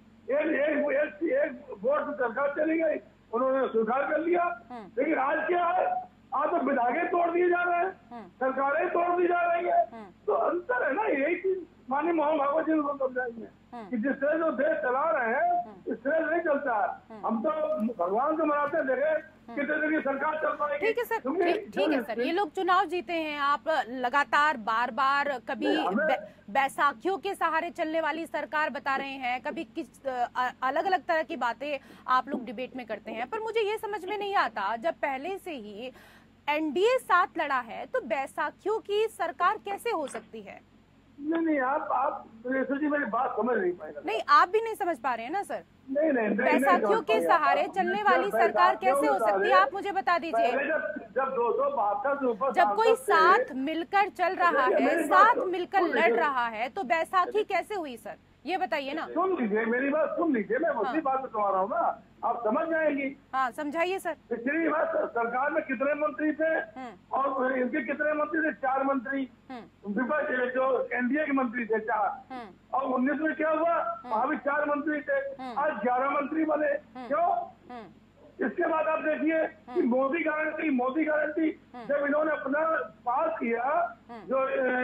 एक वोट से सरकार चली गई, उन्होंने स्वीकार कर लिया। लेकिन आज क्या है, आज तो विधायक तोड़ दिए जा रहे हैं, सरकारें तोड़ दी जा रही है। तो अंतर है ना, यही चीज माननीय मोहन भागवत जी को समझाएंगे कि जिस तरह जो देश चला रहे हैं, इस तरह नहीं चलता है। हम तो भगवान से मनाते देखे कितने दिन की सरकार चल पाएगी। ठीक है सर, ठीक है सर, ये लोग चुनाव जीते हैं, आप लगातार बार कभी बैसाखियों के सहारे चलने वाली सरकार बता रहे हैं, कभी किस अलग अलग तरह की बातें आप लोग डिबेट में करते हैं। पर मुझे ये समझ में नहीं आता, जब पहले से ही एनडीए साथ लड़ा है, तो बैसाखियों की सरकार कैसे हो सकती है? नहीं, आप जी मेरी बात समझ नहीं पाएगा। नहीं, आप भी नहीं समझ पा रहे हैं ना सर। नहीं, बैसाखियों के सहारे चलने वाली सरकार कैसे हो सकती है, आप मुझे बता दीजिए। जब 272 से ऊपर जब कोई साथ मिलकर चल रहा है, साथ मिलकर लड़ रहा है, तो बैसाखी कैसे हुई सर, ये बताइए ना। सुन लीजिए, मेरी बात सुन लीजिए, मैं उसी बात पे समझ रहा हूँ ना, आप समझ जाएंगी। हाँ, समझाइए सर। पिछली बार सरकार में कितने मंत्री थे और इनके कितने मंत्री थे? 4 मंत्री, विपक्ष जो एनडीए के मंत्री थे 4, और 19 में क्या हुआ, वहाँ भी 4 मंत्री थे, आज 11 मंत्री बने। क्यों? इसके बाद आप देखिए कि मोदी गारंटी जब इन्होंने अपना पास किया, जो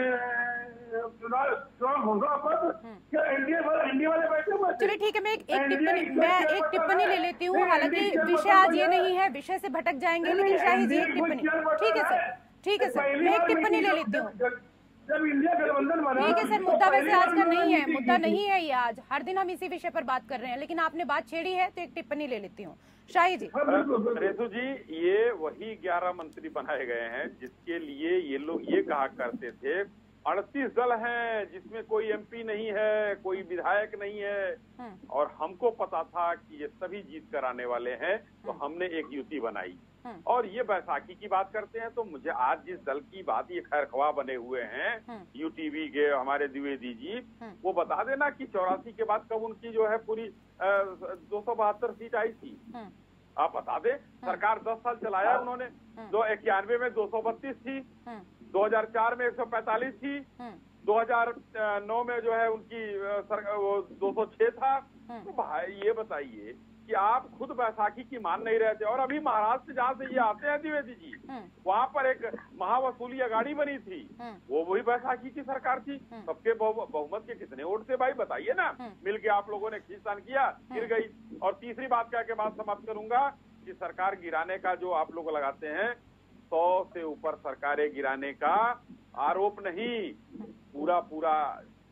चुनाव घोषणा पत्र, क्या एनडीए वाले बैठे हुए थे? चलिए ठीक है, मैं एक टिप्पणी ले लेती हूँ। हालांकि विषय आज ये नहीं है, विषय से भटक जाएंगे, लेकिन शाही जी एक टिप्पणी। ठीक है सर, मैं एक टिप्पणी ले लेती हूँ। जब इंडिया गठबंधन बना, ठीक है सर, मुद्दा वैसे आज का नहीं है, मुद्दा नहीं है ये आज, हर दिन हम इसी विषय पर बात कर रहे हैं, लेकिन आपने बात छेड़ी है तो एक टिप्पणी ले लेती हूँ। शाही जी। रेसू जी, ये वही 11 मंत्री बनाए गए हैं जिसके लिए ये लोग ये कहा करते थे 38 दल हैं जिसमें कोई एमपी नहीं है, कोई विधायक नहीं है, और हमको पता था कि ये सभी जीत कर आने वाले हैं, तो हमने एक युति बनाई। और ये बैसाखी की बात करते हैं, तो मुझे आज जिस दल की बात, ये खैरख्वाह बने हुए हैं यूटीवी के हमारे द्विवेदी जी, वो बता देना कि 84 के बाद कब उनकी जो है पूरी 272 सीट आई थी, आप बता दे। सरकार 10 साल चलाया उन्होंने, 91 में 232 थी, 2004 में 145 थी, 2009 में जो है उनकी वो 206 था। तो भाई ये बताइए कि आप खुद बैसाखी की मान नहीं रहे थे, और अभी महाराष्ट्र जहाँ से ये आते हैं द्विवेदी जी, वहाँ पर एक महावसूली अगाड़ी बनी थी, वो वही बैसाखी की सरकार थी। सबके बहुमत के कितने वोट थे भाई, बताइए ना। मिलके आप लोगों ने खींचतान किया, गिर गई। और तीसरी बात क्या के बाद समाप्त करूंगा कि सरकार गिराने का जो आप लोग लगाते हैं, 100 से ऊपर सरकारें गिराने का आरोप नहीं, पूरा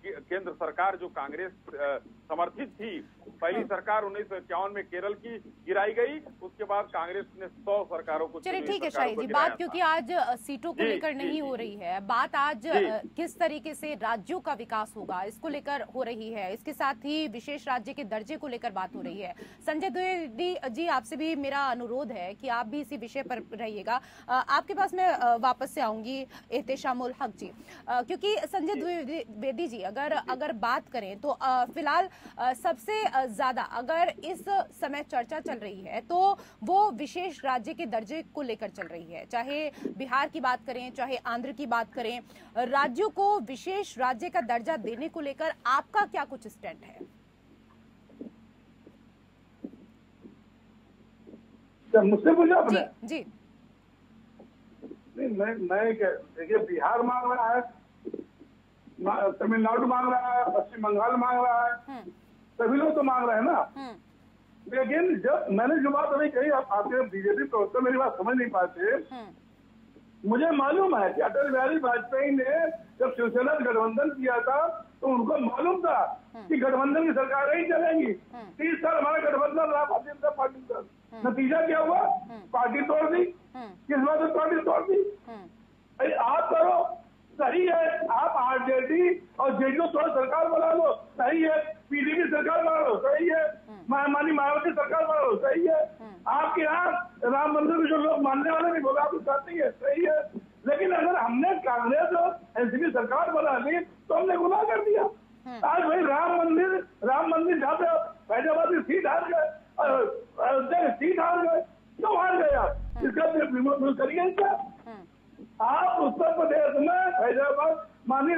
केंद्र सरकार जो कांग्रेस समर्थित थी, पहली सरकार 1951 में केरल की गिराई गई, उसके बाद कांग्रेस ने 100 सरकारों को। चलिए ठीक है शाही जी, बात क्योंकि आज सीटों को लेकर नहीं हो रही है, बात आज किस तरीके से राज्यों का विकास होगा इसको लेकर हो रही है, इसके साथ ही विशेष राज्य के दर्जे को लेकर बात हो रही है। संजय द्विवेदी जी, आपसे भी मेरा अनुरोध है कि आप भी इसी विषय पर रहिएगा। आपके पास मैं वापस से आऊंगी एहतेशामुल हक जी, क्योंकि संजय द्विवेदी जी अगर बात करें तो फिलहाल सबसे ज्यादा अगर इस समय चर्चा चल रही है तो वो विशेष राज्य के दर्जे को लेकर चल रही है। चाहे बिहार की बात करें, चाहे आंध्र की बात करें, राज्यों को विशेष राज्य का दर्जा देने को लेकर आपका क्या कुछ स्टैंड है? मुझसे पूछा आपने? जी नहीं, मैं देखिए, बिहार मांग रहा है, तमिलनाडु मांग रहा है, पश्चिम बंगाल मांग रहा है, सभी लोग तो मांग रहे हैं ना। लेकिन जब मैंने जो बात अभी कही, आपके बीजेपी प्रवक्ता मेरी बात समझ नहीं पाते। मुझे मालूम है कि अटल बिहारी वाजपेयी ने जब शिवसेना गठबंधन किया था तो उनको मालूम था कि गठबंधन की सरकार नहीं चलेगी। 30 साल हमारा गठबंधन रहा भारतीय जनता पार्टी का, नतीजा क्या हुआ? पार्टी तोड़ दी। किस बात से पार्टी तोड़ दी? आप करो, सही है, आप आरजेडी और जेडीयू थोड़ा सरकार बना लो, सही है, पीडीपी सरकार बना लो, सही है, माननीय मायावती सरकार बना लो, सही है, आपके यहाँ राम मंदिर में जो लोग मानने वाले नहीं बोला आपको चाहती है, सही है। लेकिन अगर हमने कांग्रेस और एनसीपी सरकार बना ली तो हमने गुनाह कर दिया। आज भाई राम मंदिर जहाँ पे फैजाबाद की सीट हार गए, अयोध्या की सीट हार गए, क्यों हार गए आप? इसका करिए क्या? आप उत्तर प्रदेश में फैजाबाद माननीय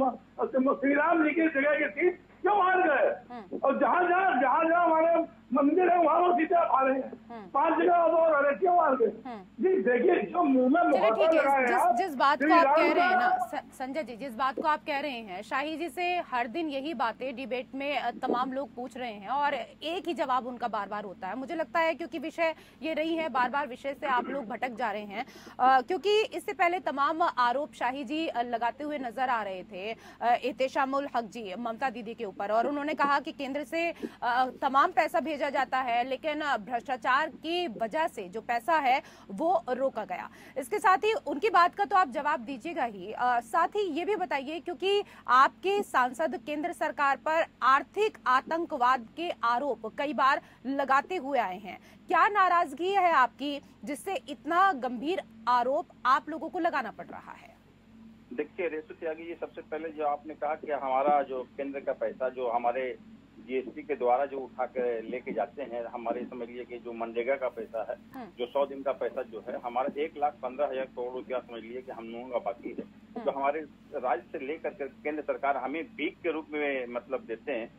श्री राम जी की जगह की सीट क्यों हार गए? और जहाँ हमारे मंदिर है वहाँ वो सीटें आ रहे हैं, 5 जगह और आ रहे, क्यों हार गए? जी देखिए, जो मुंह में जिस बात को आप कह रहे हैं ना संजय जी, जिस बात को आप कह रहे हैं, शाही जी से हर दिन यही बातें डिबेट में तमाम लोग पूछ रहे हैं और एक ही जवाब उनका बार बार होता है। मुझे लगता है क्योंकि विषय ये रही है, बार बार विषय से आप लोग भटक जा रहे हैं, क्योंकि इससे पहले तमाम आरोप शाही जी लगाते हुए नजर आ रहे थे एहतेशामुल हक जी ममता दीदी के ऊपर, और उन्होंने कहा कि केंद्र से तमाम पैसा भेजा जाता है लेकिन भ्रष्टाचार की वजह से जो पैसा है वो रोका गया। इसके साथ ही उनकी बात का तो आप जवाब दीजिएगा ही, साथ ही ये भी बताइए क्योंकि आपके सांसद केंद्र सरकार पर आर्थिक आतंकवाद के आरोप कई बार लगाते हुए आए हैं, क्या नाराजगी है आपकी जिससे इतना गंभीर आरोप आप लोगों को लगाना पड़ रहा है? देखिए रेशु त्यागी जी, सबसे पहले जो आपने कहा कि हमारा जो केंद्र का पैसा जो हमारे जीएसटी के द्वारा जो उठा कर लेके जाते हैं, हमारे समझिए कि जो मनरेगा का पैसा है, जो 100 दिन का पैसा जो है हमारा 1,15,000 करोड़ रुपया समझ लीजिए कि हम लोगों का बाकी है, जो हमारे राज्य से लेकर के केंद्र सरकार हमें भीख के रूप में मतलब देते हैं,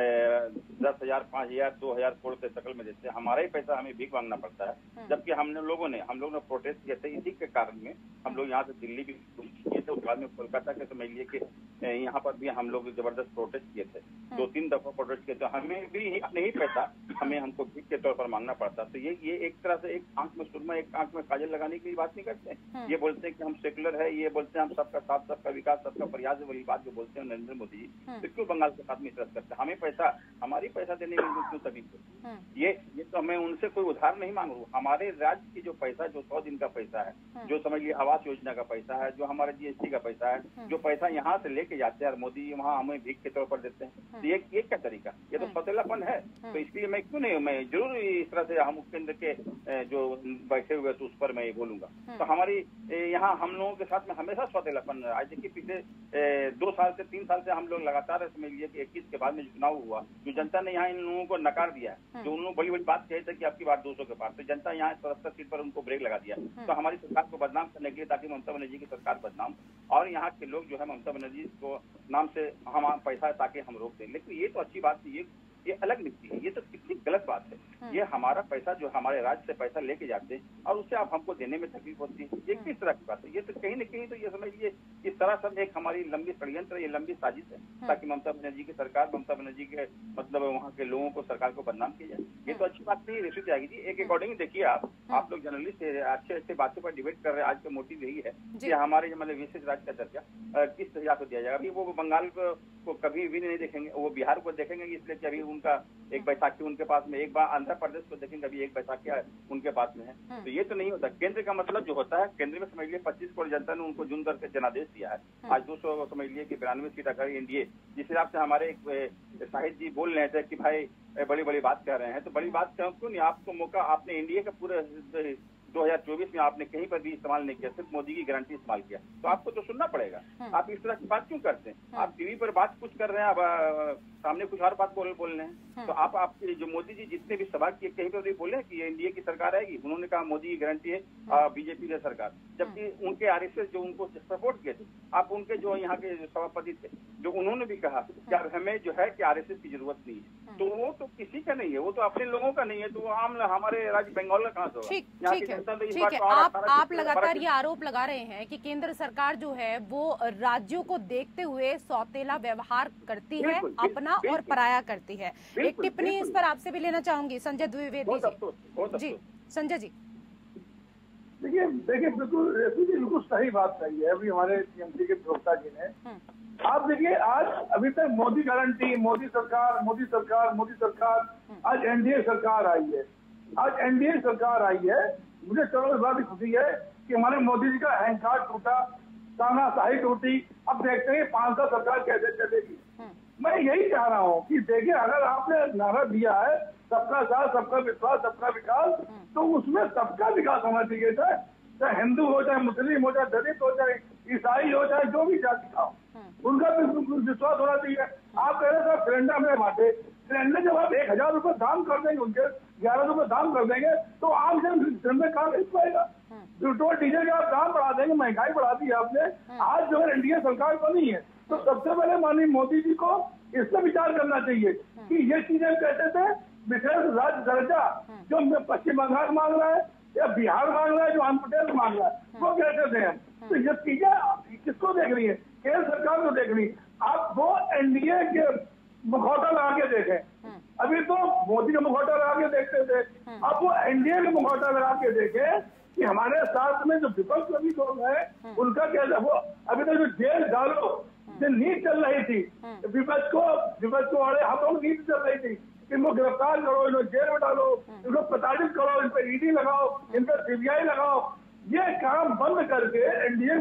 10,000, 5,000, 2,000 करोड़ के शकल में देते हैं, हमारा ही पैसा हमें भीख मांगना पड़ता है। जबकि हम लोगों ने प्रोटेस्ट किए थे, इसी के कारण में हम लोग यहाँ से दिल्ली भी किए थे, उसके बाद में कोलकाता के समझ लीजिए कि यहाँ पर भी हम लोग जबरदस्त प्रोटेस्ट किए थे, 2-3 दफा प्रोटेस्ट किए थे, हमें भी अपने ही पैसा हमको भीख के तौर पर मांगना पड़ता। तो ये एक तरह से एक आंख में सुरमा एक आंख में काजल लगाने की बात नहीं करते हैं। ये बोलते हैं कि हम सेकुलर है, ये बोलते हैं हम सबका साथ, सबका विकास, सबका प्रयास वाली बात जो बोलते हैं नरेंद्र मोदी जी, तो क्यों बंगाल के साथ में इस तरह करते हैं? हमें पैसा, हमारी पैसा देने में क्यों तकलीफ होती? ये तो मैं उनसे कोई उधार नहीं मांग रहा हूँ। हमारे राज्य की जो पैसा, जो 100 दिन का पैसा है, जो समझिए आवास योजना का पैसा है, जो हमारे जीएसटी का पैसा है, जो पैसा यहाँ से लेके जाते हैं और मोदी वहाँ हमें भीख के तौर पर देते हैं, तो ये क्या तरीका? ये तो सौतेलापन है। तो इसलिए मैं क्यों नहीं, मैं जरूर इस तरह से हम केंद्र के जो बैठे हुए तो उस पर मैं बोलूंगा। तो हमारी यहाँ हम लोगों के साथ में हमेशा सौतेलापन। आज देखिए पिछले 2 साल से 3 साल से हम लोग लगातार समझ लीजिए कि 21 के बाद में चुनाव हुआ, जो जनता ने यहाँ इन लोगों को नकार दिया है, जो उन्होंने बड़ी बड़ी बात कही थी कि आपकी बात 200 के पार, तो जनता यहाँ 77 सीट पर उनको ब्रेक लगा दिया। तो हमारी सरकार को बदनाम करने के लिए, ताकि ममता बनर्जी की सरकार बदनाम और यहाँ के लोग जो है ममता बनर्जी को नाम से हम पैसा ताकि हम रोक दें। लेकिन ये तो अच्छी बात नहीं, ये अलग नीति है। ये तो कितनी गलत बात है। ये हमारा पैसा जो हमारे राज्य से पैसा लेके जाते हैं और उससे आप हमको देने में तकलीफ होती है, ये किस तरह की बात है? ये तो कहीं न कहीं तो ये समझिए कि सरासर एक हमारी लंबी षड्यंत्र, ये लंबी साजिश है ताकि ममता बनर्जी की सरकार, ममता बनर्जी के मतलब वहाँ के लोगों को, सरकार को बदनाम किया जाए। ये तो अच्छी बात नहीं है ऋषि त्यागी जी। एक अकॉर्डिंग देखिए, आप लोग जर्नलिस्ट अच्छे अच्छे बातों पर डिबेट कर रहे हैं। आज का मोटिव यही है कि हमारे मतलब विशेष राज्य का दर्जा किस तरह से दिया जाएगा। अभी वो बंगाल को कभी भी नहीं देखेंगे, वो बिहार को देखेंगे, इसलिए कि अभी उनका एक बैसाखी उनके पास में, एक बार आंध्र प्रदेश को देखेंगे, अभी एक बैसाखी उनके पास में है। तो ये तो नहीं होता। केंद्र का मतलब जो होता है, केंद्र में समझ लीजिए 25 करोड़ जनता ने उनको चुन करके जनादेश दिया है। आज 200 समझ लीजिए कि 92 सीट अगर एनडीए, जिस हिसाब से हमारे शाहिद जी बोल रहे थे कि भाई बड़ी बड़ी बात कह रहे हैं, तो बड़ी बात क्यों नहीं? आपको मौका, आपने एनडीए का पूरे 2024 में आपने कहीं पर भी इस्तेमाल नहीं किया, सिर्फ मोदी की गारंटी इस्तेमाल किया, तो आपको तो सुनना पड़ेगा। आप इस तरह की बात क्यों करते हैं? आप टीवी पर बात कुछ कर रहे हैं, अब सामने कुछ और बात बोल रहे हैं। तो आपके जो मोदी जी जितने भी सभा किए, कहीं पर भी बोले कि एनडीए की सरकार आएगी, उन्होंने कहा मोदी की गारंटी है, बीजेपी की सरकार, जबकि उनके आरएसएस जो उनको सपोर्ट किए थे, आप उनके जो यहाँ के सभापति थे, जो उन्होंने भी कहा कि अब हमें जो है कि आरएसएस की जरूरत नहीं है, तो वो तो किसी का नहीं है, वो तो अपने लोगों का नहीं है, तो आम हमारे राज्य बंगाल का कहाँ से होगा? ठीक है, आप लगातार ये आरोप लगा रहे हैं कि केंद्र सरकार जो है वो राज्यों को देखते हुए सौतेला व्यवहार करती है, अपना और पराया करती है। एक टिप्पणी इस पर आपसे भी लेना चाहूंगी, संजय द्विवेदी जी। संजय जी, देखिए बिल्कुल सही बात कही है अभी हमारे टीएमसी के प्रवक्ता जी ने। आप देखिए, आज अभी तक मोदी गारंटी, मोदी सरकार, मोदी सरकार, मोदी सरकार, आज एनडीए सरकार आई है। आज एनडीए सरकार आई है, मुझे चलो इस बात की खुशी है कि हमारे मोदी जी का अहंकार टूटा, तानाशाही टूटी। अब देखते हैं 5 साल सरकार कैसे चलेगी। मैं यही चाह रहा हूँ कि देखिए, अगर आपने नारा दिया है सबका साथ, सबका विश्वास, सबका विकास, तो उसमें सबका विकास होना चाहिए था। चाहे हिंदू हो, चाहे मुस्लिम हो, चाहे दलित हो, चाहे ईसाई हो, चाहे जो भी जाति का हो, उनका विश्वास होना चाहिए। आप कह रहे थे सिलेंडर में बांटे, सिलेंडर जब आप 1000 रुपए दाम कर देंगे, उनके 11 रुपए दाम कर देंगे, तो आम जन सिलेंडर कहाँ मिल पाएगा? पेट्रोल डीजल का आप दाम बढ़ा देंगे, महंगाई बढ़ा दी आपने। आज जो है एनडीए सरकार बनी है, तो सबसे पहले माननीय मोदी जी को इस पर विचार करना चाहिए कि ये चीजें कहते थे विशेष राज्य दर्जा जो पश्चिम बंगाल मांग रहा है या बिहार मांग रहा है, जो आंध्र प्रदेश मांग रहा है, वो कहते थे हम। तो ये चीजें किसको देख रही है? केंद्र सरकार को देख रही है। आप वो एनडीए के मुखौटा लगा के देखें। अभी तो मोदी का मुखौटा लगा के देखते थे, अब वो एनडीए का मुखौटा लगा के देखें कि हमारे साथ में जो विपक्ष अभी लोग हैं उनका क्या है। वो अभी तक जो जेल डालो, जो नीति चल रही थी, विपक्ष को अरे हम लोग नीति चल रही थी, इनको गिरफ्तार करो, इनको जेल में डालो, इनको प्रताड़ित करो, इन पर ईडी लगाओ, इन पर सीबीआई लगाओ। ये काम बंद करके एनडीए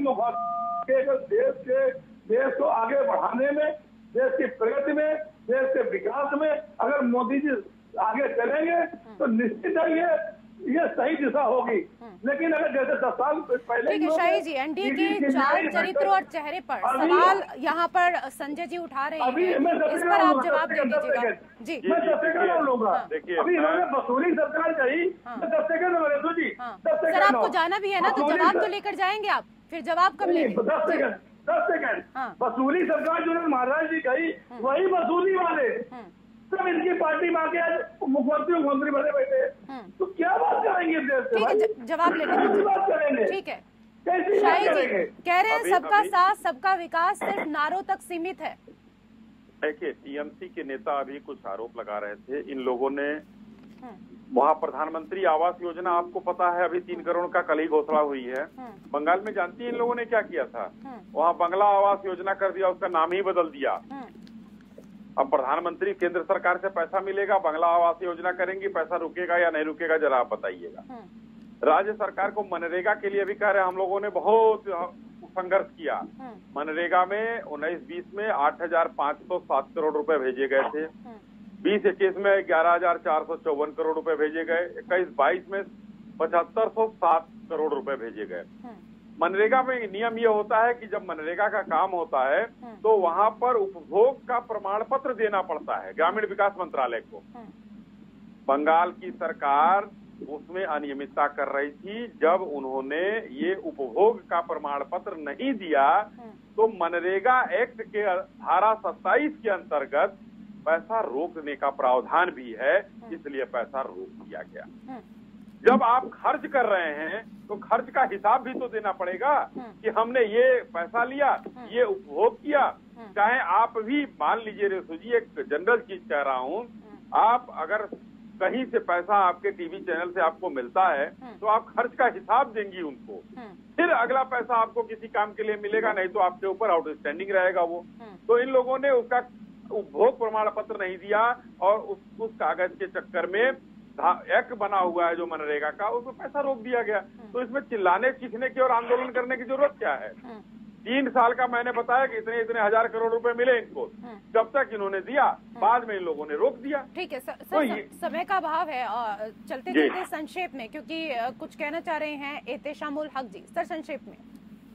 देश को आगे बढ़ाने में, देश की प्रगति में, देश के विकास में अगर मोदी जी आगे चलेंगे तो निश्चित है ये सही दिशा होगी। लेकिन अगर जैसे 10 साल पहले, ठीक है शाही जी, एनडीए के 4 चरित्र और चेहरे पर सवाल यहाँ पर संजय जी उठा रहे हैं, इस पर आप जवाब दे दीजिएगा जी। मैं 10 सेकंड लूंगा। अभी इन्होंने वसूली सरकार चाहिए, 10 सेकंड जी। सर आपको जाना भी है ना, तो जवाब तो लेकर जाएंगे आप, फिर जवाब कब लेंगे? 10 सेकंड वसूली सरकार जो महाराज जी कही, वही वसूली वाले सब इनकी पार्टी में आके आज मुख्यमंत्री बने बैठे, तो क्या बात करेंगे देश से? ठीक है, जवाब लेंगे, बात करेंगे। ठीक है, शाही जी कह रहे हैं सबका साथ, सबका विकास सिर्फ नारों तक सीमित है। देखिए, टीएमसी के नेता अभी कुछ आरोप लगा रहे थे। इन लोगों ने वहाँ प्रधानमंत्री आवास योजना, आपको पता है अभी 3 करोड़ का कल ही घोषणा हुई है। बंगाल में जानती है इन लोगों ने क्या किया था? वहाँ बंगला आवास योजना कर दिया, उसका नाम ही बदल दिया। अब प्रधानमंत्री केंद्र सरकार से पैसा मिलेगा, बंगला आवास योजना करेंगी, पैसा रुकेगा या नहीं रुकेगा जरा आप बताइएगा। राज्य सरकार को मनरेगा के लिए भी कह रहे हैं, हम लोगों ने बहुत संघर्ष किया। मनरेगा में 19-20 में 8,507 करोड़ रुपए भेजे गए थे, 20-21 में 11,454 करोड़ रुपए भेजे गए, 21-22 में 7,507 करोड़ रुपए भेजे गए। मनरेगा में नियम ये होता है कि जब मनरेगा का काम होता है तो वहां पर उपभोग का प्रमाण पत्र देना पड़ता है ग्रामीण विकास मंत्रालय को। बंगाल की सरकार उसमें अनियमितता कर रही थी। जब उन्होंने ये उपभोग का प्रमाण पत्र नहीं दिया तो मनरेगा एक्ट के धारा 27 के अंतर्गत पैसा रोकने का प्रावधान भी है, इसलिए पैसा रोक दिया गया। जब आप खर्च कर रहे हैं तो खर्च का हिसाब भी तो देना पड़ेगा कि हमने ये पैसा लिया, ये उपभोग किया। चाहे आप भी मान लीजिए रेसू जी, एक जनरल चीज कह रहा हूँ, आप अगर कहीं से पैसा आपके टीवी चैनल से आपको मिलता है तो आप खर्च का हिसाब देंगी उनको, फिर अगला पैसा आपको किसी काम के लिए मिलेगा, नहीं तो आपके ऊपर आउटस्टैंडिंग रहेगा वो। तो इन लोगों ने उसका उपभोग प्रमाण पत्र नहीं दिया और उस कागज के चक्कर में एक्ट बना हुआ है जो मनरेगा का, उसमें पैसा रोक दिया गया। तो इसमें चिल्लाने चीखने की और आंदोलन करने की जरूरत क्या है? 3 साल का मैंने बताया कि इतने इतने हजार करोड़ रुपए मिले इनको, जब तक इन्होंने दिया, बाद में इन लोगों ने रोक दिया। ठीक है सर, समय का अभाव है, चलते चलते संक्षेप में, क्योंकि कुछ कहना चाह रहे हैं एहतेशामुल हक जी। सर संक्षेप में।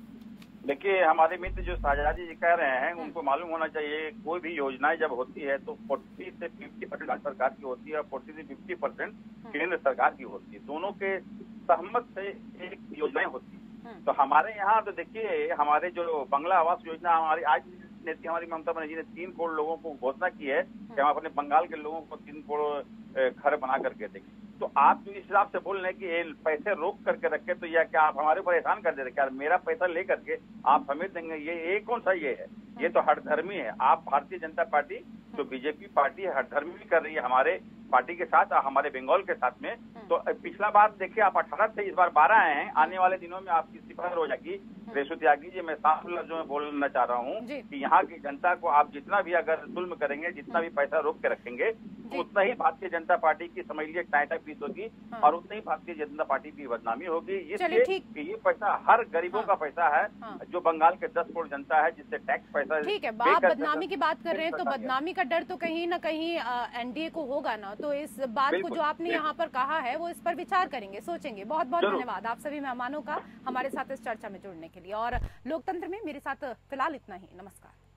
देखिए, हमारे मित्र जो शाहजहां जी कह रहे हैं, उनको मालूम होना चाहिए कोई भी योजनाएं जब होती है तो 40 से 50% सरकार की होती है और 40 से 50% केंद्र सरकार की होती है। दोनों के सहमत से एक योजनाएं होती है। तो हमारे यहाँ तो देखिए, हमारे जो बंगला आवास योजना, हमारी आज नेत्री हमारी ममता बनर्जी ने 3 करोड़ लोगों को घोषणा की है कि हम अपने बंगाल के लोगों को 3 करोड़ घर बना करके देंगे। तो आप जो इस हिसाब से बोल रहे हैं कि ये पैसे रोक करके रखे, तो यह क्या आप हमारे ऊपर एहसान कर दे रहे? क्या मेरा पैसा ले करके आप हमें देंगे? ये कौन सा ये है? ये तो हठधर्मी है। आप भारतीय जनता पार्टी जो बीजेपी पार्टी है, हठधर्मी भी कर रही है हमारे पार्टी के साथ, हमारे बंगाल के साथ में। तो पिछला बार देखिए आप 18 से इस बार 12 आए हैं। आने वाले दिनों में आपकी सिफारिश हो जाएगी। रेशू त्यागी जी, मैं साफ लफ्जों में बोलना चाह रहा हूँ कि यहाँ की जनता को आप जितना भी अगर जुल्म करेंगे, जितना भी पैसा रोक के रखेंगे, तो उतना ही भारतीय जनता पार्टी की समझ लीजिए टाइटा पीस होगी और उतना ही भारतीय जनता पार्टी की बदनामी होगी। इसलिए कि ये पैसा हर गरीबों का पैसा है, जो बंगाल के 10 करोड़ जनता है, जिससे टैक्स पैसा। ठीक है, आप बदनामी की बात कर रहे हैं तो बदनामी का डर तो कहीं ना कहीं एनडीए को होगा ना, तो इस बात को जो आपने यहाँ पर कहा है वो इस पर विचार करेंगे, सोचेंगे। बहुत बहुत धन्यवाद आप सभी मेहमानों का हमारे साथ इस चर्चा में जुड़ने के लिए। और लोकतंत्र में मेरे साथ फिलहाल इतना ही। नमस्कार।